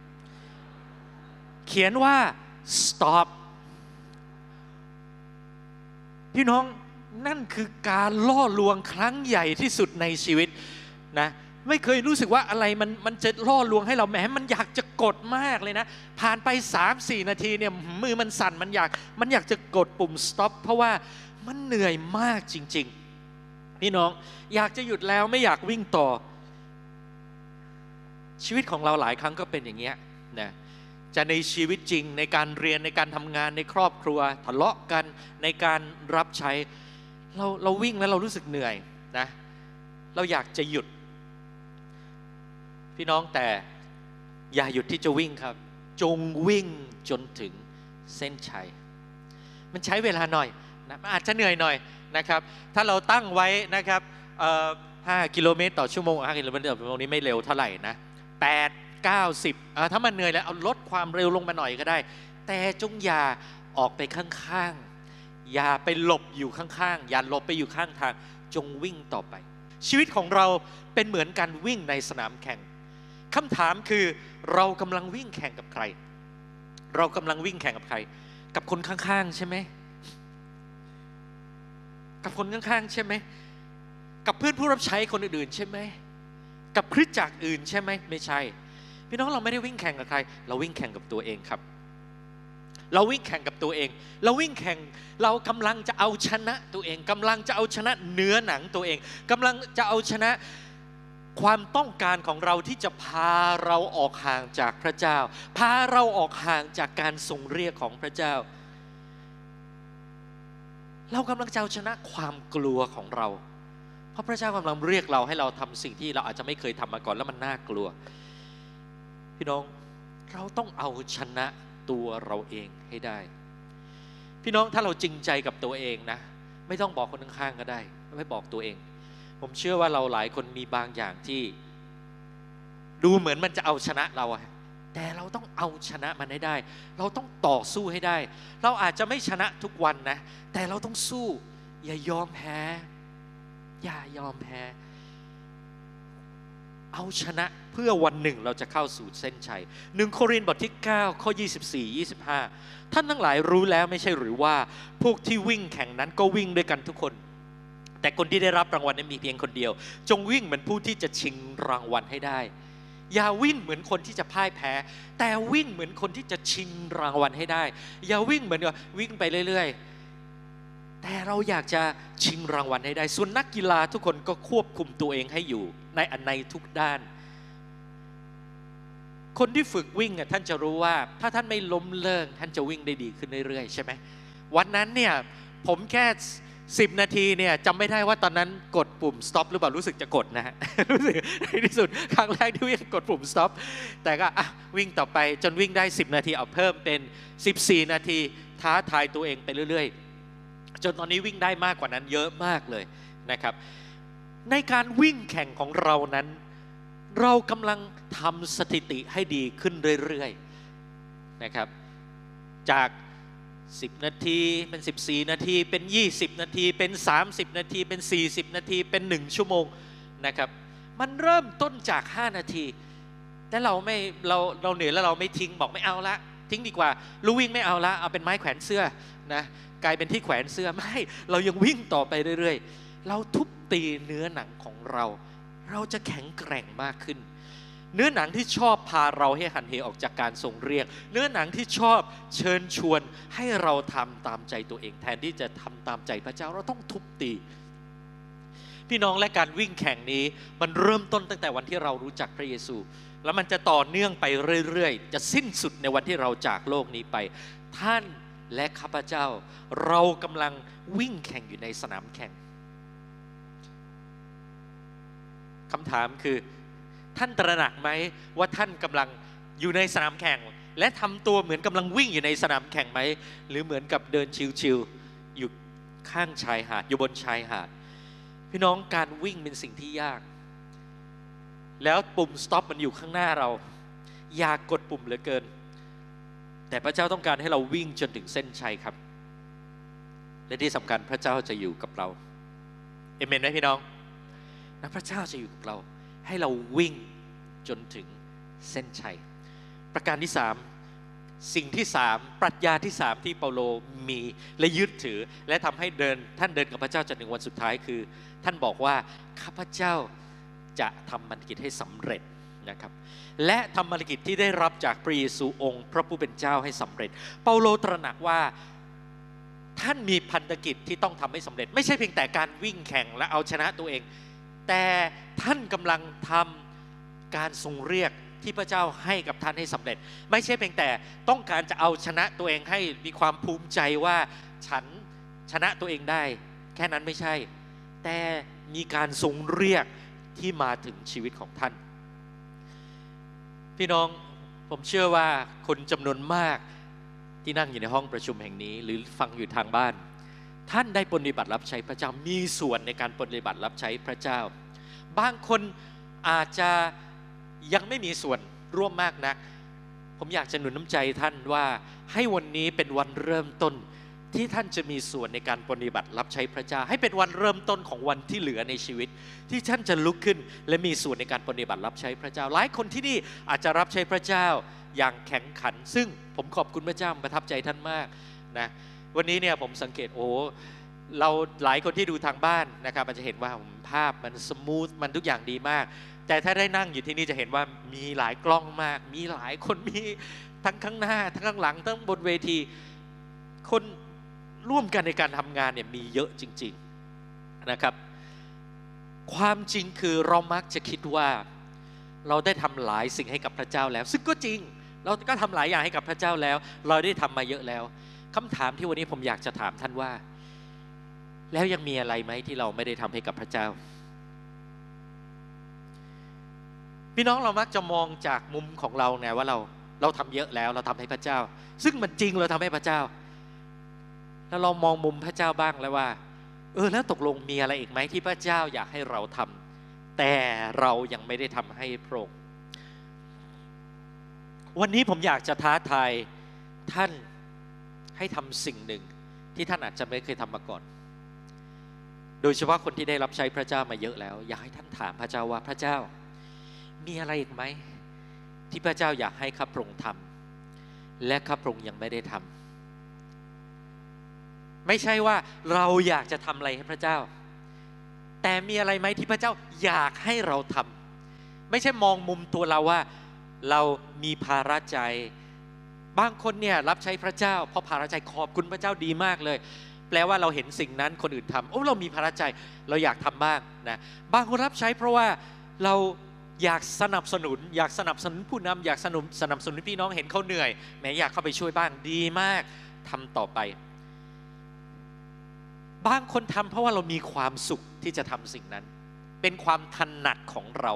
เขียนว่า stop พี่น้องนั่นคือการล่อลวงครั้งใหญ่ที่สุดในชีวิตนะไม่เคยรู้สึกว่าอะไรมันจะล่อลวงให้เราแหมมันอยากจะกดมากเลยนะผ่านไป 3-4 นาทีเนี่ยมือมันสั่นมันอยากจะกดปุ่ม stop เพราะว่ามันเหนื่อยมากจริงๆพี่น้องอยากจะหยุดแล้วไม่อยากวิ่งต่อชีวิตของเราหลายครั้งก็เป็นอย่างเงี้ยนะจะในชีวิตจริงในการเรียนในการทำงานในครอบครัวทะเลาะกันในการรับใช้เราวิ่งแล้วเรารู้สึกเหนื่อยนะเราอยากจะหยุดพี่น้องแต่อย่าหยุดที่จะวิ่งครับจงวิ่งจนถึงเส้นชัยมันใช้เวลาหน่อยนะอาจจะเหนื่อยหน่อยนะครับถ้าเราตั้งไว้นะครับ5 กิโลเมตรต่อชั่วโมง5 กิโลเมตรต่อชั่วโมงนี้ไม่เร็วเท่าไหร่นะ8 9 10ถ้ามันเหนื่อยแล้วเอาลดความเร็วลงมาหน่อยก็ได้แต่จงอย่าออกไปข้างๆอย่าไปหลบอยู่ข้างๆอย่าหลบไปอยู่ข้างทางจงวิ่งต่อไปชีวิตของเราเป็นเหมือนการวิ่งในสนามแข่งคำถามคือเรากำลังวิ่งแข่งกับใครเรากำลังวิ่งแข่งกับใครกับคนข้างๆใช่ไหมกับคนข้างๆใช่ไหมกับเพื่อนผู้รับใช้คนอื่นๆใช่ไหมกับคริสตจักรอื่นใช่ไหมไม่ใช่พี่น้องเราไม่ได้วิ่งแข่งกับใครเราวิ่งแข่งกับตัวเองครับเราวิ่งแข่งกับตัวเองเราวิ่งแข่งเรากำลังจะเอาชนะตัวเองกำลังจะเอาชนะเนื้อหนังตัวเองกำลังจะเอาชนะความต้องการของเราที่จะพาเราออกห่างจากพระเจ้าพาเราออกห่างจากการทรงเรียกของพระเจ้าเรากำลังจะเอาชนะความกลัวของเราเพราะพระเจ้ากำลังเรียกเราให้เราทำสิ่งที่เราอาจจะไม่เคยทำมาก่อนแล้วมันน่ากลัวพี่น้องเราต้องเอาชนะตัวเราเองให้ได้พี่น้องถ้าเราจริงใจกับตัวเองนะไม่ต้องบอกคนข้างๆก็ได้ไม่บอกตัวเองผมเชื่อว่าเราหลายคนมีบางอย่างที่ดูเหมือนมันจะเอาชนะเราแต่เราต้องเอาชนะมันให้ได้เราต้องต่อสู้ให้ได้เราอาจจะไม่ชนะทุกวันนะแต่เราต้องสู้อย่ายอมแพ้อย่ายอมแพ้เอาชนะเพื่อวันหนึ่งเราจะเข้าสู่เส้นชัย1 โครินธ์บทที่9ข้อ24-25ท่านทั้งหลายรู้แล้วไม่ใช่หรือว่าพวกที่วิ่งแข่งนั้นก็วิ่งด้วยกันทุกคนแต่คนที่ได้รับรางวัลนั้นมีเพียงคนเดียวจงวิ่งเหมือนผู้ที่จะชิงรางวัลให้ได้อย่าวิ่งเหมือนคนที่จะพ่ายแพ้แต่วิ่งเหมือนคนที่จะชิงรางวัลให้ได้อย่าวิ่งเหมือนกับวิ่งไปเรื่อยๆแต่เราอยากจะชิงรางวัลให้ได้ส่วนนักกีฬาทุกคนก็ควบคุมตัวเองให้อยู่ในทุกด้านคนที่ฝึกวิ่งท่านจะรู้ว่าถ้าท่านไม่ล้มเลิกท่านจะวิ่งได้ดีขึ้นเรื่อยๆใช่ไหมวันนั้นเนี่ยผมแค่10 นาทีเนี่ยจำไม่ได้ว่าตอนนั้นกดปุ่ม stop หรือเปล่ารู้สึกจะกดนะฮะรู้สึกในที่สุดครั้งแรกที่วิ่งกดปุ่ม stop แต่ก็วิ่งต่อไปจนวิ่งได้10 นาทีเอาเพิ่มเป็น14 นาทีท้าทายตัวเองไปเรื่อยๆจนตอนนี้วิ่งได้มากกว่านั้นเยอะมากเลยนะครับในการวิ่งแข่งของเรานั้นเรากำลังทำสถิติให้ดีขึ้นเรื่อยๆนะครับจาก10 นาทีเป็น14 นาทีเป็น20 นาทีเป็น30 นาทีเป็น40 นาทีเป็น1 ชั่วโมงนะครับมันเริ่มต้นจาก5 นาทีแต่เราเหนื่อยแล้วเราไม่ทิ้งบอกไม่เอาละทิ้งดีกว่าลู่วิ่งไม่เอาละเอาเป็นไม้แขวนเสื้อนะกลายเป็นที่แขวนเสื้อไม่เรายังวิ่งต่อไปเรื่อยๆเราทุบตีเนื้อหนังของเราจะแข็งแกร่งมากขึ้นเนื้อหนังที่ชอบพาเราให้หันเหออกจากการทรงเรียกเนื้อหนังที่ชอบเชิญชวนให้เราทำตามใจตัวเองแทนที่จะทำตามใจพระเจ้าเราต้องทุบตีพี่น้องและการวิ่งแข่งนี้มันเริ่มต้นตั้งแต่วันที่เรารู้จักพระเยซูแล้วมันจะต่อเนื่องไปเรื่อยๆจะสิ้นสุดในวันที่เราจากโลกนี้ไปท่านและข้าพเจ้าเรากำลังวิ่งแข่งอยู่ในสนามแข่งคำถามคือท่านตระหนักไหมว่าท่านกำลังอยู่ในสนามแข่งและทำตัวเหมือนกำลังวิ่งอยู่ในสนามแข่งไหมหรือเหมือนกับเดินชิวๆอยู่ข้างชายหาดอยู่บนชายหาดพี่น้องการวิ่งเป็นสิ่งที่ยากแล้วปุ่ม stop มันอยู่ข้างหน้าเราอยากกดปุ่มเหลือเกินแต่พระเจ้าต้องการให้เราวิ่งจนถึงเส้นชัยครับและที่สำคัญพระเจ้าจะอยู่กับเราเอเมนไหมพี่น้องนะพระเจ้าจะอยู่กับเราให้เราวิ่งจนถึงเส้นชัยประการที่3สิ่งที่3ปรัชญาที่3ที่เปาโลมีและยึดถือและทำให้ท่านเดินกับพระเจ้าจนถึงวันสุดท้ายคือท่านบอกว่าข้าพเจ้าจะทำภารกิจให้สำเร็จนะครับและทำภารกิจที่ได้รับจากพระเยซูองค์พระผู้เป็นเจ้าให้สำเร็จเปาโลตระหนักว่าท่านมีพันธกิจที่ต้องทำให้สำเร็จไม่ใช่เพียงแต่การวิ่งแข่งและเอาชนะตัวเองแต่ท่านกำลังทำการทรงเรียกที่พระเจ้าให้กับท่านให้สำเร็จไม่ใช่เพียงแต่ต้องการจะเอาชนะตัวเองให้มีความภูมิใจว่าฉันชนะตัวเองได้แค่นั้นไม่ใช่แต่มีการทรงเรียกที่มาถึงชีวิตของท่านพี่น้องผมเชื่อว่าคนจำนวนมากที่นั่งอยู่ในห้องประชุมแห่งนี้หรือฟังอยู่ทางบ้านท่านได้ปฏิบัติรับใช้พระเจ้ามีส่วนในการปฏิบัติรับใช้พระเจ้าบางคนอาจจะยังไม่มีส่วนร่วมมากนักผมอยากจะหนุนน้ำใจท่านว่าให้วันนี้เป็นวันเริ่มต้นที่ท่านจะมีส่วนในการปฏิบัติรับใช้พระเจ้าให้เป็นวันเริ่มต้นของวันที่เหลือในชีวิตที่ท่านจะลุกขึ้นและมีส่วนในการปฏิบัติรับใช้พระเจ้าหลายคนที่นี่อาจจะรับใช้พระเจ้าอย่างแข็งขันซึ่งผมขอบคุณพระเจ้าประทับใจท่านมากนะวันนี้เนี่ยผมสังเกตเราหลายคนที่ดูทางบ้านนะครับอาจจะเห็นว่าภาพมันสมูทมันทุกอย่างดีมากแต่ถ้าได้นั่งอยู่ที่นี่จะเห็นว่ามีหลายกล้องมากมีหลายคนมีทั้งข้างหน้าทั้งข้างหลังทั้งบนเวทีคนร่วมกันในการทำงานเนี่ยมีเยอะจริงๆนะครับความจริงคือเรามักจะคิดว่าเราได้ทำหลายสิ่งให้กับพระเจ้าแล้วซึ่งก็จริงเราก็ทำหลายอย่างให้กับพระเจ้าแล้วเราได้ทำมาเยอะแล้วคำถามที่วันนี้ผมอยากจะถามท่านว่าแล้วยังมีอะไรไหมที่เราไม่ได้ทำให้กับพระเจ้าพี่น้องเรามักจะมองจากมุมของเราไงว่าเราทำเยอะแล้วเราทำให้พระเจ้าซึ่งมันจริงเราทำให้พระเจ้าแล้วเรามองมุมพระเจ้าบ้างแล้วว่าแล้วตกลงมีอะไรอีกไหมที่พระเจ้าอยากให้เราทำแต่เรายังไม่ได้ทำให้พระองค์วันนี้ผมอยากจะท้าทายท่านให้ทำสิ่งหนึ่งที่ท่านอาจจะไม่เคยทำมาก่อนโดยเฉพาะคนที่ได้รับใช้พระเจ้ามาเยอะแล้วอยากให้ท่านถามพระเจ้าว่าพระเจ้ามีอะไรอีกไหมที่พระเจ้าอยากให้ข้าพระองค์ทำและข้าพระองค์ยังไม่ได้ทำไม่ใช่ว่าเราอยากจะทำอะไรให้พระเจ้าแต่มีอะไรไหมที่พระเจ้าอยากให้เราทำไม่ใช่มองมุมตัวเราว่าเรามีภาระใจบางคนเนี่ยรับใช้พระเจ้าเพราะภาระใจขอบคุณพระเจ้าดีมากเลยแปลว่าเราเห็นสิ่งนั้นคนอื่นทำเรามีภาระใจเราอยากทำบ้างนะบางคนรับใช้เพราะว่าเราอยากสนับสนุนผู้นำอยากสนับสนุนพี่น้องเห็นเขาเหนื่อยแม้อยากเข้าไปช่วยบ้างดีมากทำต่อไปบางคนทำเพราะว่าเรามีความสุขที่จะทำสิ่งนั้นเป็นความถนัดของเรา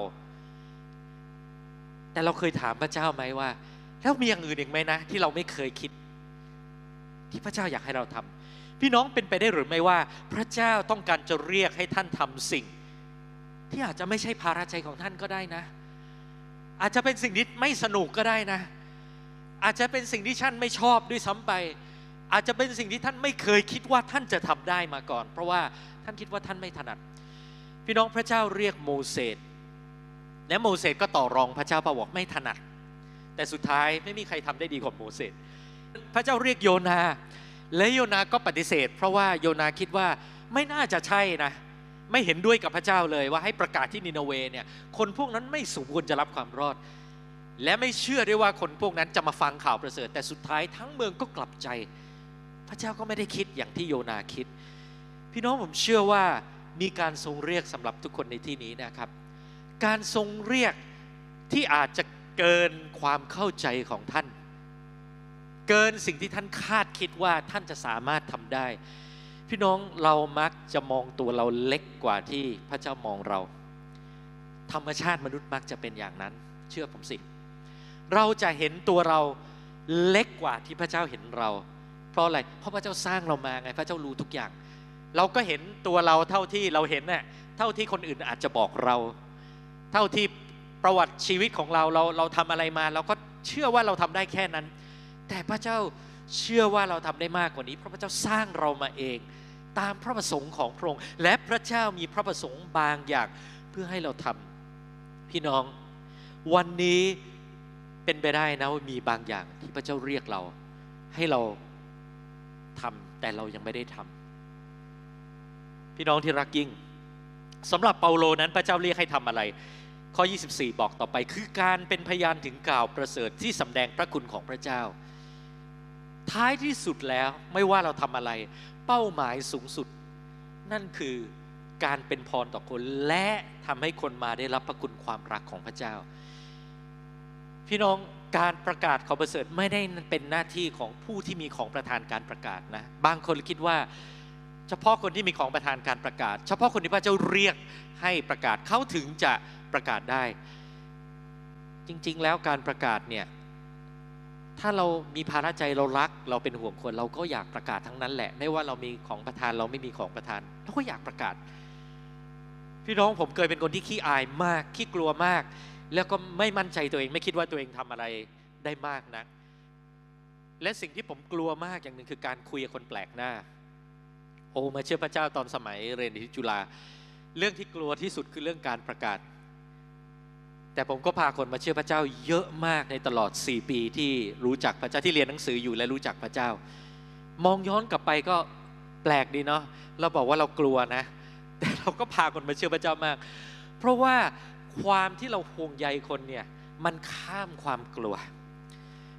แต่เราเคยถามพระเจ้าไหมว่าแล้วมีอย่างอื่นอีกไหมนะที่เราไม่เคยคิดที่พระเจ้าอยากให้เราทำพี่น้องเป็นไปได้หรือไม่ว่าพระเจ้าต้องการจะเรียกให้ท่านทำสิ่งที่อาจจะไม่ใช่ภาระใจของท่านก็ได้นะอาจจะเป็นสิ่งที่ไม่สนุกก็ได้นะอาจจะเป็นสิ่งที่ท่านไม่ชอบด้วยซ้ำไปอาจจะเป็นสิ่งที่ท่านไม่เคยคิดว่าท่านจะทำได้มาก่อนเพราะว่าท่านคิดว่าท่านไม่ถนัดพี่น้องพระเจ้าเรียกโมเสสและโมเสสก็ต่อรองพระเจ้าบอกไม่ถนัดแต่สุดท้ายไม่มีใครทำได้ดีกว่าโมเสสพระเจ้าเรียกโยนาและโยนาก็ปฏิเสธเพราะว่าโยนาคิดว่าไม่น่าจะใช่นะไม่เห็นด้วยกับพระเจ้าเลยว่าให้ประกาศที่นินาเวเนี่ยคนพวกนั้นไม่สมควรจะรับความรอดและไม่เชื่อด้วยว่าคนพวกนั้นจะมาฟังข่าวประเสริฐแต่สุดท้ายทั้งเมืองก็กลับใจพระเจ้าก็ไม่ได้คิดอย่างที่โยนาคิดพี่น้องผมเชื่อว่ามีการทรงเรียกสำหรับทุกคนในที่นี้นะครับการทรงเรียกที่อาจจะเกินความเข้าใจของท่านเกินสิ่งที่ท่านคาดคิดว่าท่านจะสามารถทำได้พี่น้องเรามักจะมองตัวเราเล็กกว่าที่พระเจ้ามองเราธรรมชาติมนุษย์มักจะเป็นอย่างนั้นเชื่อผมสิเราจะเห็นตัวเราเล็กกว่าที่พระเจ้าเห็นเราเพราะอะไรเพราะพระเจ้าสร้างเรามาไงพระเจ้ารู้ทุกอย่างเราก็เห็นตัวเราเท่าที่เราเห็นน่ะเท่าที่คนอื่นอาจจะบอกเราเท่าที่ประวัติชีวิตของเราทำอะไรมาเราก็เชื่อว่าเราทำได้แค่นั้นแต่พระเจ้าเชื่อว่าเราทำได้มากกว่านี้เพราะพระเจ้าสร้างเรามาเองตามพระประสงค์ของพระองค์และพระเจ้ามีพระประสงค์บางอย่างเพื่อให้เราทำพี่น้องวันนี้เป็นไปได้นะว่ามีบางอย่างที่พระเจ้าเรียกเราให้เราทำแต่เรายังไม่ได้ทำพี่น้องที่รักยิ่งสำหรับเปาโลนั้นพระเจ้าเรียกให้ทำอะไรข้อ24บอกต่อไปคือการเป็นพยานถึงข่าวประเสริฐที่สำแดงพระคุณของพระเจ้าท้ายที่สุดแล้วไม่ว่าเราทำอะไรเป้าหมายสูงสุดนั่นคือการเป็นพรต่อคนและทำให้คนมาได้รับพระคุณความรักของพระเจ้าพี่น้องการประกาศข่าวประเสริฐไม่ได้เป็นหน้าที่ของผู้ที่มีของประทานการประกาศนะบางคนคิดว่าเฉพาะคนที่มีของประทานการประกาศเฉพาะคนที่พระเจ้าเรียกให้ประกาศเขาถึงจะประกาศได้จริงๆแล้วการประกาศเนี่ยถ้าเรามีภาระใจเรารักเราเป็นห่วงคนเราก็อยากประกาศทั้งนั้นแหละไม่ว่าเรามีของประทานเราไม่มีของประทานเราก็อยากประกาศพี่น้องผมเคยเป็นคนที่ขี้อายมากขี้กลัวมากแล้วก็ไม่มั่นใจตัวเองไม่คิดว่าตัวเองทำอะไรได้มากนักและสิ่งที่ผมกลัวมากอย่างหนึ่งคือการคุยกับคนแปลกหน้ามาเชื่อพระเจ้าตอนสมัยเรียนที่จุฬาเรื่องที่กลัวที่สุดคือเรื่องการประกาศแต่ผมก็พาคนมาเชื่อพระเจ้าเยอะมากในตลอด4 ปีที่รู้จักพระเจ้าที่เรียนหนังสืออยู่และรู้จักพระเจ้ามองย้อนกลับไปก็แปลกดีเนาะเราบอกว่าเรากลัวนะแต่เราก็พาคนมาเชื่อพระเจ้ามากเพราะว่าความที่เราห่วงใยคนเนี่ยมันข้ามความกลัวมัน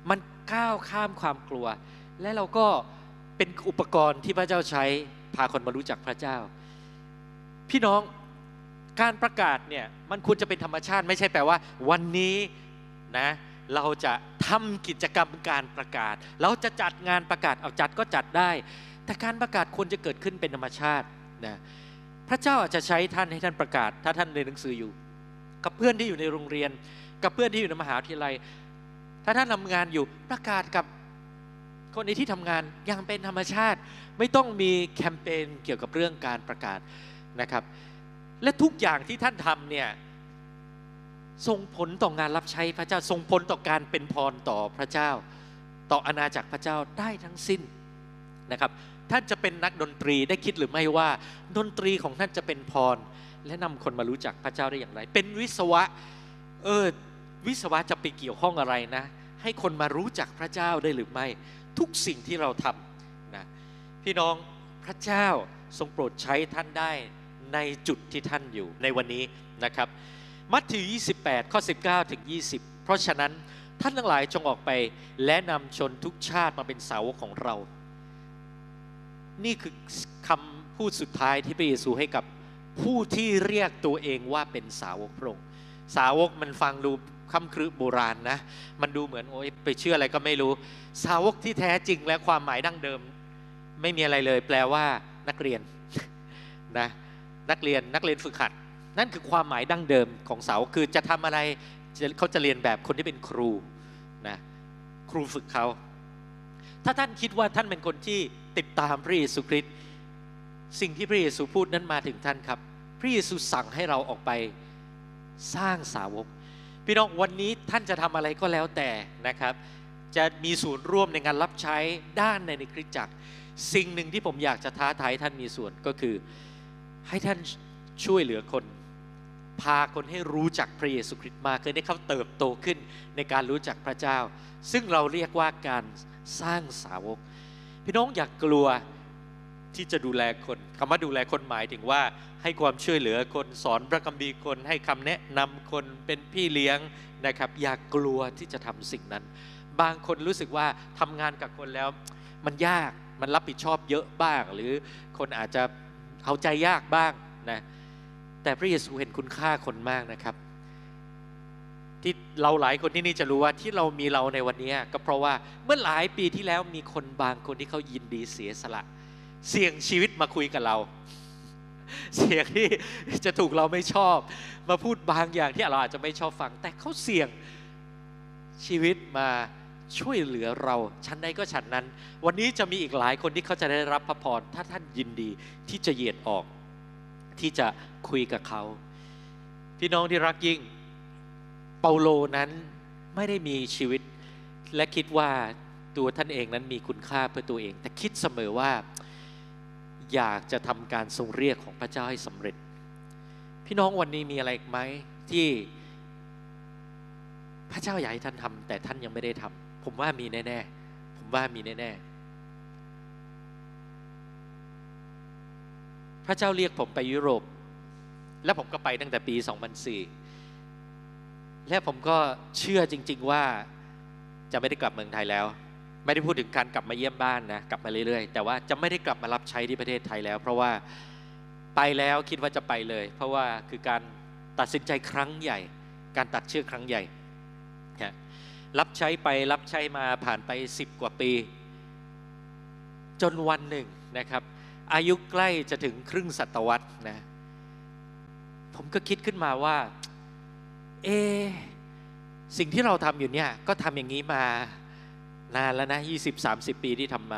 ก้าวข้ามความกลัวและเราก็เป็นอุปกรณ์ที่พระเจ้าใช้พาคนมารู้จักพระเจ้าพี่น้องการประกาศเนี่ยมันควรจะเป็นธรรมชาติไม่ใช่แปลว่าวันนี้นะเราจะทำกิจกรรมการประกาศเราจะจัดงานประกาศเอาจัดก็จัดได้แต่การประกาศควรจะเกิดขึ้นเป็นธรรมชาตินะพระเจ้าอาจจะใช้ท่านให้ท่านประกาศถ้าท่านเรียนหนังสืออยู่กับเพื่อนที่อยู่ในโรงเรียนกับเพื่อนที่อยู่ในมหาวิทยาลัยถ้าท่านทำงานอยู่ประกาศกับคนในที่ทำงานอย่างเป็นธรรมชาติไม่ต้องมีแคมเปญเกี่ยวกับเรื่องการประกาศนะครับและทุกอย่างที่ท่านทำเนี่ยส่งผลต่องานรับใช้พระเจ้าส่งผลต่อการเป็นพรต่อพระเจ้าต่ออาณาจักรพระเจ้าได้ทั้งสิ้นนะครับท่านจะเป็นนักดนตรีได้คิดหรือไม่ว่าดนตรีของท่านจะเป็นพรและนำคนมารู้จักพระเจ้าได้อย่างไรเป็นวิศวะวิศวะจะไปเกี่ยวข้องอะไรนะให้คนมารู้จักพระเจ้าได้หรือไม่ทุกสิ่งที่เราทำนะพี่น้องพระเจ้าทรงโปรดใช้ท่านได้ในจุดที่ท่านอยู่ในวันนี้นะครับมัทธิว 28 ข้อ 19 ถึง 20เพราะฉะนั้นท่านทั้งหลายจงออกไปและนำชนทุกชาติมาเป็นสาวกของเรานี่คือคำพูดสุดท้ายที่พระเยซูให้กับผู้ที่เรียกตัวเองว่าเป็นสาวกพระองค์สาวกมันฟังดูคำครึโบราณนะมันดูเหมือนโอ๊ยไปเชื่ออะไรก็ไม่รู้สาวกที่แท้จริงและความหมายดั้งเดิมไม่มีอะไรเลยแปลว่านักเรียนนะนักเรียนฝึกหัดนั่นคือความหมายดั้งเดิมของสาวกคือจะทำอะไรเขาจะเรียนแบบคนที่เป็นครูนะครูฝึกเขาถ้าท่านคิดว่าท่านเป็นคนที่ติดตามพระเยซูคริสต์สิ่งที่พระเยซูพูดนั้นมาถึงท่านครับพระเยซูสั่งให้เราออกไปสร้างสาวกพี่น้องวันนี้ท่านจะทำอะไรก็แล้วแต่นะครับจะมีส่วนร่วมในงานรับใช้ด้านในคริสตจักรสิ่งหนึ่งที่ผมอยากจะท้าทายท่านมีส่วนก็คือให้ท่านช่วยเหลือคนพาคนให้รู้จักพระเยซูคริสต์มากขึ้นให้เขาเติบโตขึ้นในการรู้จักพระเจ้าซึ่งเราเรียกว่าการสร้างสาวกพี่น้องอย่ากลัวที่จะดูแลคนคำว่าดูแลคนหมายถึงว่าให้ความช่วยเหลือคนสอนพระคัมภีร์คนให้คำแนะนำคนเป็นพี่เลี้ยงนะครับอย่ากลัวที่จะทำสิ่งนั้นบางคนรู้สึกว่าทำงานกับคนแล้วมันยากมันรับผิดชอบเยอะบ้างหรือคนอาจจะเอาใจยากบ้างนะแต่พระเยซูเห็นคุณค่าคนมากนะครับที่เราหลายคนที่นี่จะรู้ว่าที่เรามีเราในวันนี้ก็เพราะว่าเมื่อหลายปีที่แล้วมีคนบางคนที่เขายินดีเสียสละเสี่ยงชีวิตมาคุยกับเราเสี่ยงที่จะถูกเราไม่ชอบมาพูดบางอย่างที่เราอาจจะไม่ชอบฟังแต่เขาเสี่ยงชีวิตมาช่วยเหลือเราชั้นใดก็ชั้นนั้นวันนี้จะมีอีกหลายคนที่เขาจะได้รับพระพรถ้าท่านยินดีที่จะเหยียดออกที่จะคุยกับเขาพี่น้องที่รักยิ่งเปาโลนั้นไม่ได้มีชีวิตและคิดว่าตัวท่านเองนั้นมีคุณค่าเพื่อตัวเองแต่คิดเสมอว่าอยากจะทำการทรงเรียกของพระเจ้าให้สำเร็จพี่น้องวันนี้มีอะไรไหมที่พระเจ้าอยากให้ท่านทำแต่ท่านยังไม่ได้ทำผมว่ามีแน่ๆผมว่ามีแน่ๆพระเจ้าเรียกผมไปยุโรปและผมก็ไปตั้งแต่ปี 2004และผมก็เชื่อจริงๆว่าจะไม่ได้กลับเมืองไทยแล้วไม่ได้พูดถึงการกลับมาเยี่ยมบ้านนะกลับมาเรื่อยๆแต่ว่าจะไม่ได้กลับมารับใช้ที่ประเทศไทยแล้วเพราะว่าไปแล้วคิดว่าจะไปเลยเพราะว่าคือการตัดสินใจครั้งใหญ่การตัดเชือกครั้งใหญ่รับใช้ไปรับใช้มาผ่านไป10 กว่าปีจนวันหนึ่งนะครับอายุใกล้จะถึงครึ่งศตวรรษนะผมก็คิดขึ้นมาว่าสิ่งที่เราทำอยู่เนี่ยก็ทำอย่างนี้มานานแล้วนะ20-30 ปีที่ทำมา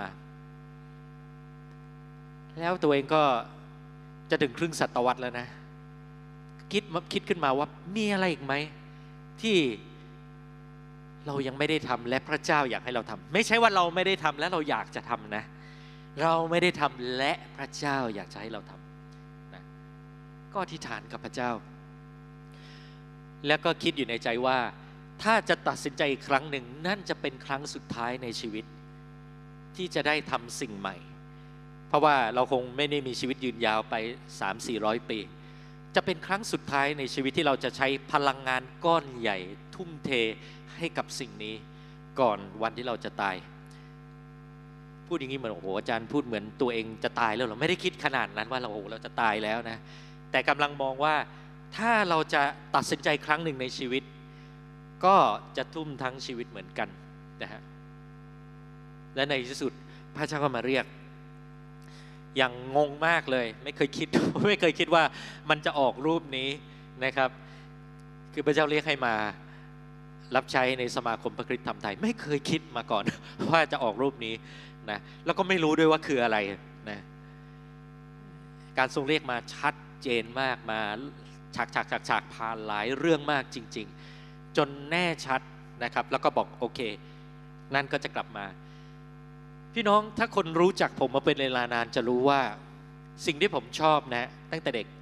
แล้วตัวเองก็จะถึงครึ่งศตวรรษแล้วนะคิดขึ้นมาว่ามีอะไรอีกไหมที่เรายังไม่ได้ทำและพระเจ้าอยากให้เราทำไม่ใช่ว่าเราไม่ได้ทำและเราอยากจะทำนะเราไม่ได้ทำและพระเจ้าอยากจะให้เราทำนะก็อธิษฐานกับพระเจ้าแล้วก็คิดอยู่ในใจว่าถ้าจะตัดสินใจอีกครั้งหนึ่งนั่นจะเป็นครั้งสุดท้ายในชีวิตที่จะได้ทำสิ่งใหม่เพราะว่าเราคงไม่ได้มีชีวิตยืนยาวไป 300-400 ปีจะเป็นครั้งสุดท้ายในชีวิตที่เราจะใช้พลังงานก้อนใหญ่ทุ่มเทให้กับสิ่งนี้ก่อนวันที่เราจะตายพูดอย่างนี้เหมือนโอ้โหอาจารย์พูดเหมือนตัวเองจะตายแล้วเราไม่ได้คิดขนาดนั้นว่าเราจะตายแล้วนะแต่กำลังมองว่าถ้าเราจะตัดสินใจครั้งหนึ่งในชีวิตก็จะทุ่มทั้งชีวิตเหมือนกันนะฮะและในที่สุดพระเจ้าก็มาเรียกอย่างงงมากเลยไม่เคยคิดว่ามันจะออกรูปนี้นะครับคือพระเจ้าเรียกให้มารับใช้ในสมาคมพระคริสต์ธรรมไทยไม่เคยคิดมาก่อนว่าจะออกรูปนี้นะแล้วก็ไม่รู้ด้วยว่าคืออะไรนะการทรงเรียกมาชัดเจนมากมาฉากผ่านหลายเรื่องมากจริงๆจนแน่ชัดนะครับแล้วก็บอกโอเคนั่นก็จะกลับมาพี่น้องถ้าคนรู้จักผมมาเป็นเวลานานจะรู้ว่าสิ่งที่ผมชอบนะตั้งแต่เด็ก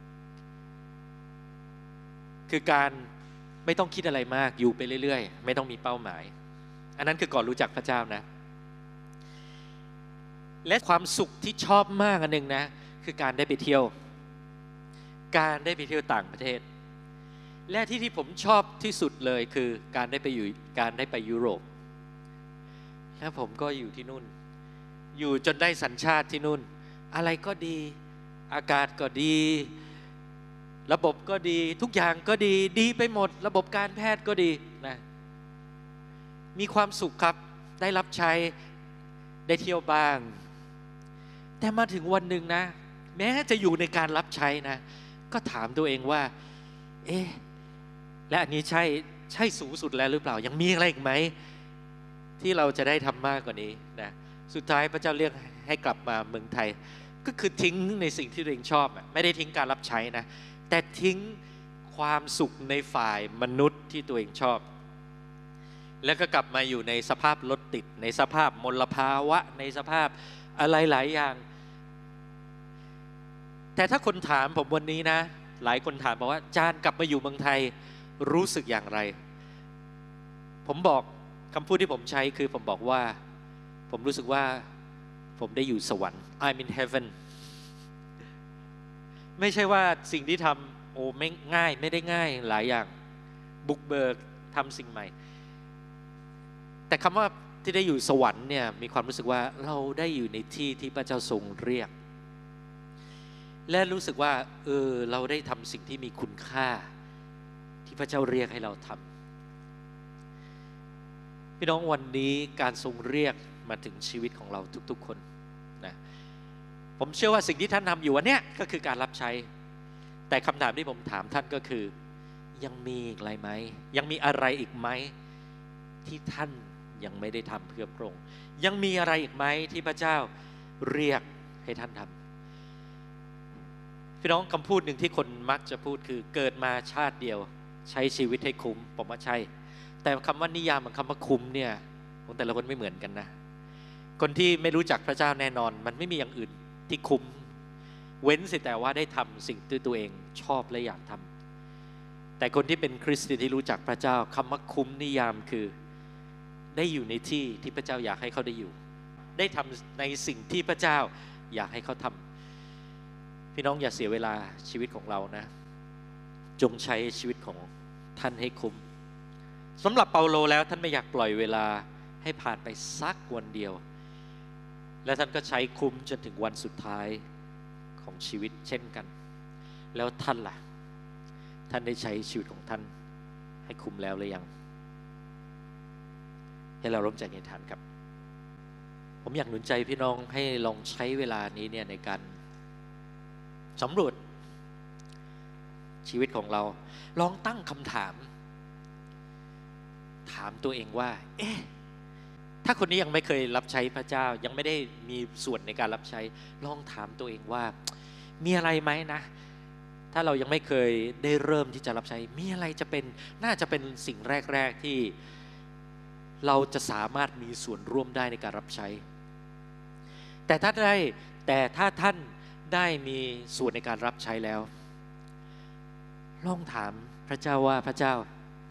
คือการไม่ต้องคิดอะไรมากอยู่ไปเรื่อยๆไม่ต้องมีเป้าหมายอันนั้นคือก่อนรู้จักพระเจ้านะและความสุขที่ชอบมากอันหนึ่งนะคือการได้ไปเที่ยวต่างประเทศและที่ผมชอบที่สุดเลยคือการได้ไปยุโรปแล้วผมก็อยู่ที่นู่นอยู่จนได้สัญชาติที่นู่นอะไรก็ดีอากาศก็ดีระบบก็ดีทุกอย่างก็ดีไปหมดระบบการแพทย์ก็ดีนะมีความสุขครับได้รับใช้ได้เที่ยวบ้างแต่มาถึงวันหนึ่งนะแม้จะอยู่ในการรับใช้นะก็ถามตัวเองว่าเอ๊ะและอันนี้ใช่สูงสุดแล้วหรือเปล่ายังมีอะไรอีกไหมที่เราจะได้ทำมากกว่านี้นะสุดท้ายพระเจ้าเรียกให้กลับมาเมืองไทยก็คือทิ้งในสิ่งที่ตัวเองชอบไม่ได้ทิ้งการรับใช้นะแต่ทิ้งความสุขในฝ่ายมนุษย์ที่ตัวเองชอบแล้วก็กลับมาอยู่ในสภาพรถติดในสภาพมลภาวะในสภาพอะไรหลายอย่างแต่ถ้าคนถามผมวันนี้นะหลายคนถามบอกว่าจานกลับมาอยู่เมืองไทยรู้สึกอย่างไรผมบอกคำพูดที่ผมใช้คือผมบอกว่าผมรู้สึกว่าผมได้อยู่สวรรค์ I'm in heaven ไม่ใช่ว่าสิ่งที่ทำโอ้ไม่ง่ายไม่ได้ง่ายหลายอย่างบุกเบิกทำสิ่งใหม่แต่คำว่าที่ได้อยู่สวรรค์เนี่ยมีความรู้สึกว่าเราได้อยู่ในที่ที่พระเจ้าทรงเรียกและรู้สึกว่าเราได้ทำสิ่งที่มีคุณค่าที่พระเจ้าเรียกให้เราทำพี่น้องวันนี้การทรงเรียกมาถึงชีวิตของเราทุกๆคนนะผมเชื่อว่าสิ่งที่ท่านทำอยู่วันนี้ก็คือการรับใช้แต่คำถามที่ผมถามท่านก็คือยังมีอะไรไหมยังมีอะไรอีกไหมที่ท่านยังไม่ได้ทำเพื่อพระองค์ยังมีอะไรอีกไหมที่พระเจ้าเรียกให้ท่านทำพี่น้องคำพูดหนึ่งที่คนมักจะพูดคือเกิดมาชาติเดียวใช้ชีวิตให้คุ้มผมว่าใช่แต่คำว่านิยามของคำว่าคุ้มเนี่ยของแต่ละคนไม่เหมือนกันนะคนที่ไม่รู้จักพระเจ้าแน่นอนมันไม่มีอย่างอื่นที่คุ้มเว้นสิแต่ว่าได้ทำสิ่งที่ตัวเองชอบและอยากทำแต่คนที่เป็นคริสเตียนที่รู้จักพระเจ้าคำว่าคุ้มนิยามคือได้อยู่ในที่ที่พระเจ้าอยากให้เขาได้อยู่ได้ทำในสิ่งที่พระเจ้าอยากให้เขาทำพี่น้องอย่าเสียเวลาชีวิตของเรานะจงใช้ชีวิตของท่านให้คุ้มสำหรับเปาโลแล้วท่านไม่อยากปล่อยเวลาให้ผ่านไปสักวันเดียวและท่านก็ใช้คุ้มจนถึงวันสุดท้ายของชีวิตเช่นกันแล้วท่านล่ะท่านได้ใช้ชีวิตของท่านให้คุ้มแล้วหรือยังให้เราร่วมใจในฐานครับผมอยากหนุนใจพี่น้องให้ลองใช้เวลานี้เนี่ยในการสำรวจชีวิตของเราลองตั้งคำถามตัวเองว่าเอ๊ะถ้าคนนี้ยังไม่เคยรับใช้พระเจ้ายังไม่ได้มีส่วนในการรับใช้ลองถามตัวเองว่ามีอะไรไหมนะถ้าเรายังไม่เคยได้เริ่มที่จะรับใช้มีอะไรน่าจะเป็นสิ่งแรกๆที่เราจะสามารถมีส่วนร่วมได้ในการรับใช้แต่ถ้าท่านได้มีส่วนในการรับใช้แล้วลองถามพระเจ้าว่าพระเจ้า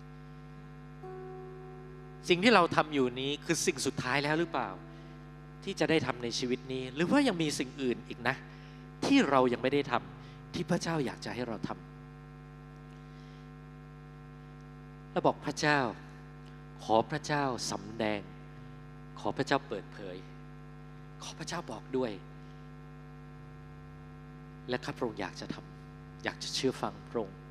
สิ่งที่เราทำอยู่นี้คือสิ่งสุดท้ายแล้วหรือเปล่าที่จะได้ทำในชีวิตนี้หรือว่ายังมีสิ่งอื่นอีกนะที่เรายังไม่ได้ทำที่พระเจ้าอยากจะให้เราทำแล้วบอกพระเจ้าขอพระเจ้าสำแดงขอพระเจ้าเปิดเผยขอพระเจ้าบอกด้วยและข้าพระองค์อยากจะทำอยากจะเชื่อฟังพระองค์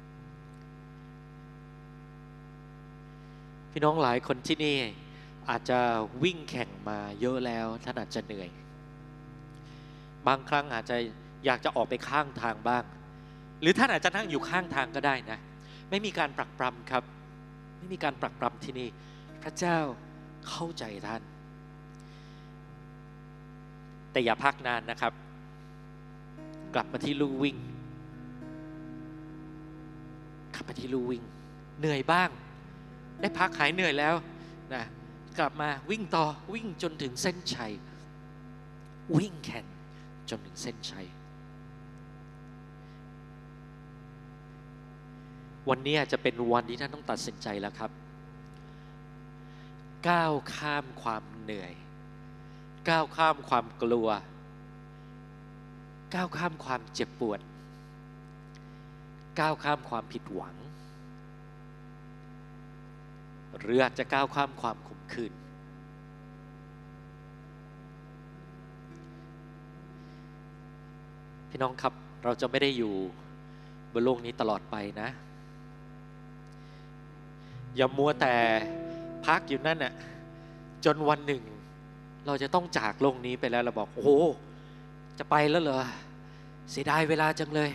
พี่น้องหลายคนที่นี่อาจจะวิ่งแข่งมาเยอะแล้วท่านอาจจะเหนื่อยบางครั้งอาจจะอยากจะออกไปข้างทางบ้างหรือท่านอาจจะนั่งอยู่ข้างทางก็ได้นะไม่มีการปรักปรำครับไม่มีการปรักปรำที่นี่พระเจ้าเข้าใจท่านแต่อย่าพักนานนะครับกลับมาที่ลู่วิ่งกลับมาที่ลู่วิ่งเหนื่อยบ้างได้พักหายเหนื่อยแล้วนะกลับมาวิ่งต่อวิ่งจนถึงเส้นชัยวิ่งแข่งจนถึงเส้นชัยวันนี้จะเป็นวันที่ท่านต้องตัดสินใจแล้วครับก้าวข้ามความเหนื่อยก้าวข้ามความกลัวก้าวข้ามความเจ็บปวดก้าวข้ามความผิดหวังหรืออาจจะก้าวข้ามความขมขื่นพี่น้องครับเราจะไม่ได้อยู่บนโลกนี้ตลอดไปนะอย่ามัวแต่พักอยู่นั่นน่ะจนวันหนึ่งเราจะต้องจากโลกนี้ไปแล้วเราบอกโอ้โหจะไปแล้วเหรอเสียดายเวลาจังเลย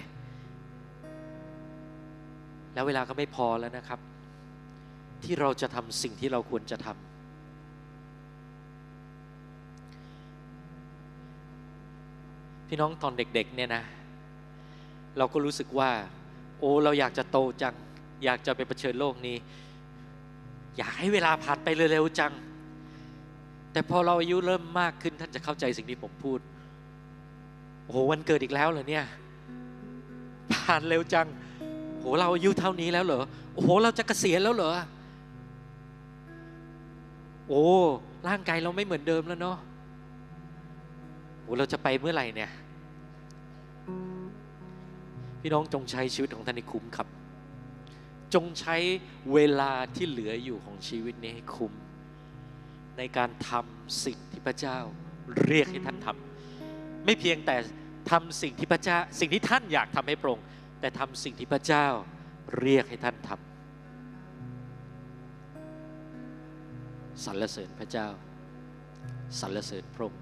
แล้วเวลาก็ไม่พอแล้วนะครับที่เราจะทำสิ่งที่เราควรจะทำพี่น้องตอนเด็กๆเนี่ยนะเราก็รู้สึกว่าโอ้เราอยากจะโตจังอยากจะไปเผชิญโลกนี้อยากให้เวลาผ่านไปเร็วๆจังแต่พอเราอายุเริ่มมากขึ้นท่านจะเข้าใจสิ่งที่ผมพูดโอ้โหวันเกิดอีกแล้วเหรอเนี่ยผ่านเร็วจังโอ้โหเราอายุเท่านี้แล้วเหรอโอ้โหเราจะเกษียณแล้วเหรอโอ้ร่างกายเราไม่เหมือนเดิมแล้วเนาะโอ้เราจะไปเมื่อไหร่เนี่ยพี่น้องจงใช้ชีวิตของท่านให้คุ้มครับจงใช้เวลาที่เหลืออยู่ของชีวิตนี้ให้คุ้มในการทำสิ่งที่พระเจ้าเรียกให้ท่านทำไม่เพียงแต่ทำสิ่งที่พระเจ้าสิ่งที่ท่านอยากทำให้พระองค์แต่ทำสิ่งที่พระเจ้าเรียกให้ท่านทำสรรเสริญพระเจ้าสรรเสริญพระองค์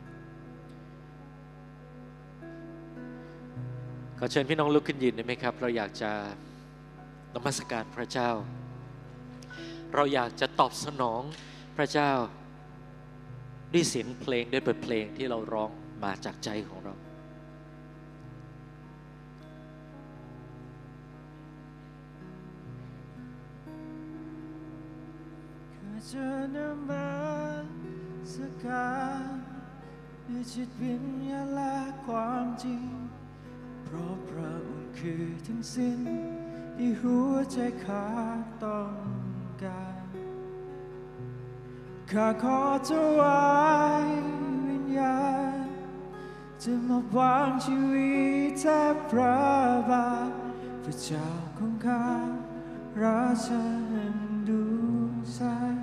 ขอเชิญพี่น้องลุกขึ้นยืนได้ไหมครับเราอยากจะนมัสการพระเจ้าเราอยากจะตอบสนองพระเจ้าด้วยเสียงเพลงด้วยบทเพลงที่เราร้องมาจากใจของเราจะนมัสการด้วยจิตวิญญาณและความจริงเพราะพระองค์คือทั้งสิ้นที่หัวใจขาดต้องการข้าขอถวายวิญญาณจะมาวางชีวิตแทบพระบาทพระเจ้าของข้าราชาแห่งดูสาย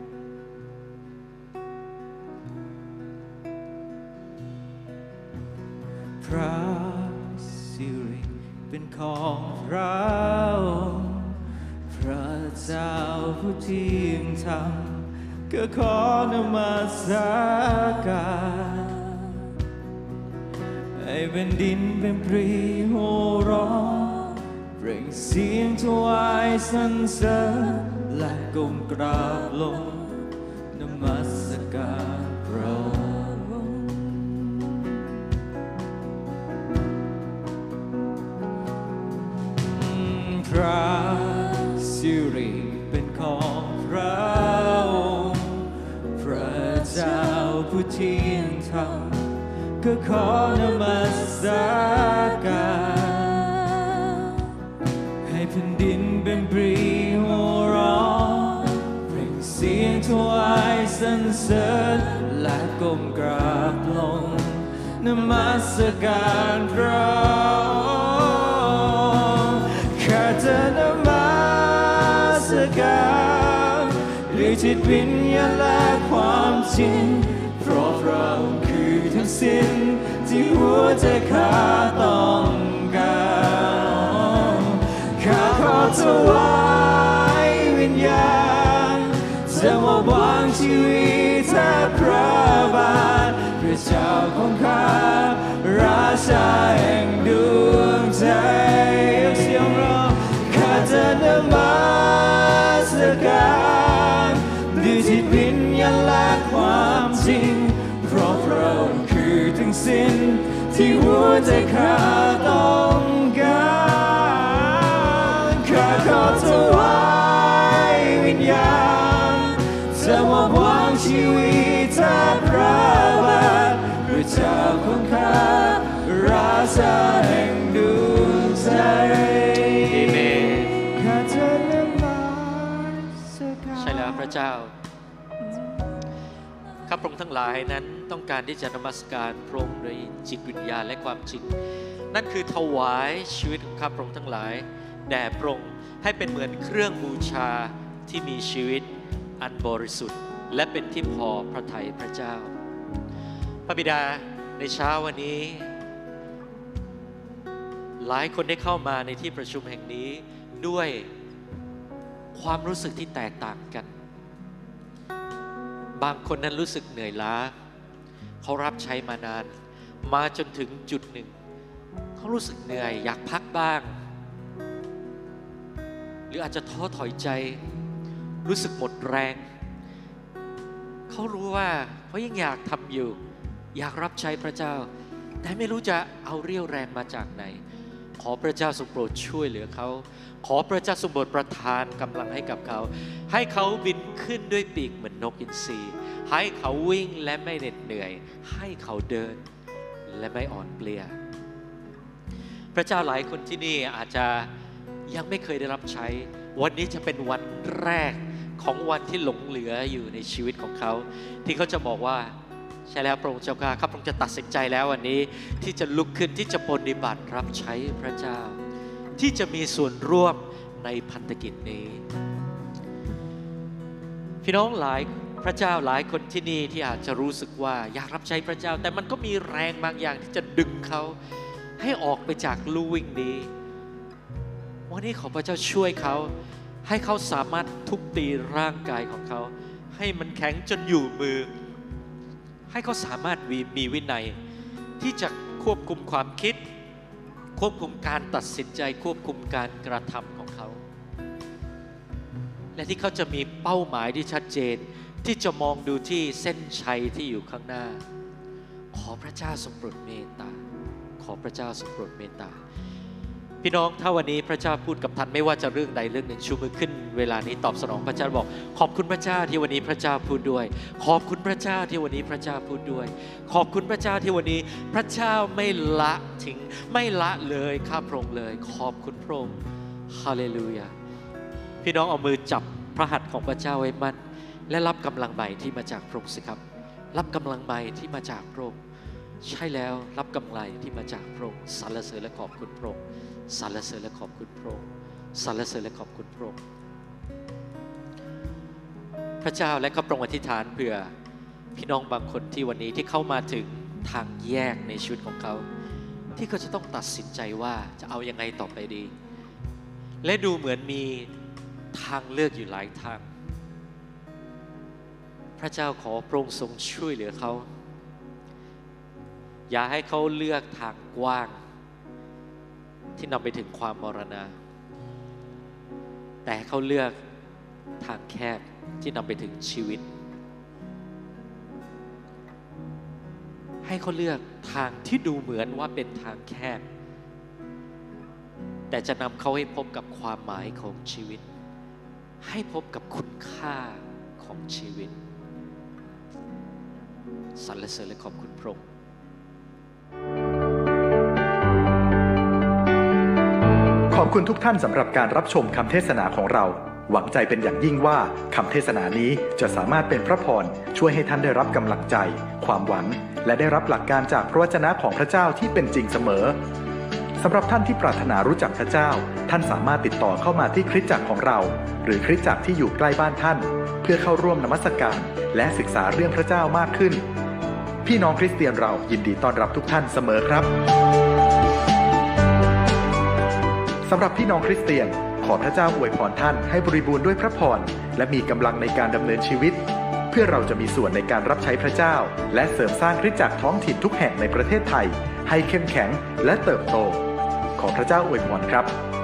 พระสิริเป็นของเราพระเจ้าผู้ที่ยิ่งธรรมก็ขอนมัสการให้แผ่นดินเป็นปรีโห่ร้องเปล่งเสียงถวายสรรเสริญและก้มกราบลงนมัสการพระองค์พระสิริเป็นของพระองค์พระเจ้าผู้ที่ยิ่งธรรมก็ขอนมัสการให้แผ่นดินเป็นปรีโห่ร้องเปล่งเสียงถวายสรรเสริญและก้มกราบลงนมัสการพระข้าจะนมัสการด้วยใจจิตวิญญาณและความจริงเพราะพระองค์คือทั้งสิ้นที่หัวใจข้าต้องการข้าขอถวายวิญญาณจะมอบวางชีวิตแทนพระบาทพระเจ้าของข้าราชาแห่งดวงใจเสียงร้องข้าจะนมัสการด้วยจิตวิญญาณและความจริงเพราะพระองค์คือทั้งสิ้นที่หัวใจข้าต้องการข้าขอถวายวิญญาณจะมอบวางชีวิตแทนพระบาทพระเจ้าของข้าราชาแห่งดวงใจข้าจะนมัสการใช่แล้วพระเจ้าข้าพระองค์ทั้งหลายนั้นต้องการที่จะนมัสการพระองค์ด้วยจิตวิญญาณและความจริงนั่นคือถวายชีวิตของข้าพระองค์ทั้งหลายแด่พระองค์ให้เป็นเหมือนเครื่องบูชาที่มีชีวิตอันบริสุทธิ์และเป็นที่พอพระทัยพระเจ้าพระบิดาในเช้าวันนี้หลายคนได้เข้ามาในที่ประชุมแห่งนี้ด้วยความรู้สึกที่แตกต่างกันบางคนนั้นรู้สึกเหนื่อยล้าเขารับใช้มานานมาจนถึงจุดหนึ่งเขารู้สึกเหนื่อยอยากพักบ้างหรืออาจจะท้อถอยใจรู้สึกหมดแรงเขารู้ว่าเขายังอยากทำอยู่อยากรับใช้พระเจ้าแต่ไม่รู้จะเอาเรี่ยวแรงมาจากไหนขอพระเจ้าทรงโปรดช่วยเหลือเขาขอพระเจ้าทรงโปรดประทานกำลังให้กับเขาให้เขาบินขึ้นด้วยปีกเหมือนนกอินทรีให้เขาวิ่งและไม่เหน็ดเหนื่อยให้เขาเดินและไม่อ่อนเปลียพระเจ้าหลายคนที่นี่อาจจะยังไม่เคยได้รับใช้วันนี้จะเป็นวันแรกของวันที่หลงเหลืออยู่ในชีวิตของเขาที่เขาจะบอกว่าใช่แล้วพระองค์เจ้าข้าข้าพระองค์จะตัดสินใจแล้ววันนี้ที่จะลุกขึ้นที่จะปฏิบัติรับใช้พระเจ้าที่จะมีส่วนร่วมในพันธกิจนี้พี่น้องหลายพระเจ้าหลายคนที่นี่ที่อาจจะรู้สึกว่าอยากรับใช้พระเจ้าแต่มันก็มีแรงบางอย่างที่จะดึงเขาให้ออกไปจากลู่วิ่งนี้วันนี้ขอพระเจ้าช่วยเขาให้เขาสามารถทุบตีร่างกายของเขาให้มันแข็งจนอยู่มือให้เขาสามารถมีวินัยที่จะควบคุมความคิดควบคุมการตัดสินใจควบคุมการกระทำของเขาและที่เขาจะมีเป้าหมายที่ชัดเจนที่จะมองดูที่เส้นชัยที่อยู่ข้างหน้าขอพระเจ้าทรงโปรดเมตตาขอพระเจ้าทรงโปรดเมตตาพี่น้องถ้าวันนี้พระเจ้าพูดกับท่านไม่ว่าจะเรื่องใดเรื่องหนึ่งชูมือขึ้นเวลานี้ตอบสนองพระเจ้าบอกขอบคุณพระเจ้าที่วันนี้พระเจ้าพูดด้วยขอบคุณพระเจ้าที่วันนี้พระเจ้าพูดด้วยขอบคุณพระเจ้าที่วันนี้พระเจ้าไม่ละทิ้งไม่ละเลยข้าพระองค์เลยขอบคุณพระองค์ฮาเลลูยาพี่น้องเอามือจับพระหัตถ์ของพระเจ้าไว้มั่นและรับกำลังใหม่ที่มาจากพระองค์สิครับรับกำลังใหม่ที่มาจากพระองค์ใช่แล้วรับกำไรที่มาจากพระองค์สรรเสริญและขอบคุณพระองค์สรรเสริญและขอบคุณพระองค์สรรเสริญและขอบคุณพระองค์พระเจ้าและข้าพระองค์อธิษฐานเผื่อพี่น้องบางคนที่วันนี้ที่เข้ามาถึงทางแยกในชีวิตของเขาที่เขาจะต้องตัดสินใจว่าจะเอายังไงต่อไปดีและดูเหมือนมีทางเลือกอยู่หลายทางพระเจ้าขอพระองค์ทรงช่วยเหลือเขาอย่าให้เขาเลือกทางกว้างที่นำไปถึงความมรณะแต่เขาเลือกทางแคบที่นำไปถึงชีวิตให้เขาเลือกทางที่ดูเหมือนว่าเป็นทางแคบแต่จะนำเขาให้พบกับความหมายของชีวิตให้พบกับคุณค่าของชีวิตสรรเสริญและขอบคุณพระองค์ขอบคุณทุกท่านสำหรับการรับชมคำเทศนาของเราหวังใจเป็นอย่างยิ่งว่าคำเทศนานี้จะสามารถเป็นพระพรช่วยให้ท่านได้รับกำลังใจความหวังและได้รับหลักการจากพระวจนะของพระเจ้าที่เป็นจริงเสมอสำหรับท่านที่ปรารถนารู้จักพระเจ้าท่านสามารถติดต่อเข้ามาที่คริสตจักรของเราหรือคริสตจักรที่อยู่ใกล้บ้านท่านพื่อเข้าร่วมนมัสการและศึกษาเรื่องพระเจ้ามากขึ้นพี่น้องคริสเตียนเรายินดีต้อนรับทุกท่านเสมอครับสำหรับพี่น้องคริสเตียนขอพระเจ้าอวยพรท่านให้บริบูรณ์ด้วยพระพรและมีกำลังในการดำเนินชีวิตเพื่อเราจะมีส่วนในการรับใช้พระเจ้าและเสริมสร้างคริสตจักรท้องถิ่นทุกแห่งในประเทศไทยให้เข้มแข็งและเติบโตขอพระเจ้าอวยพรครับ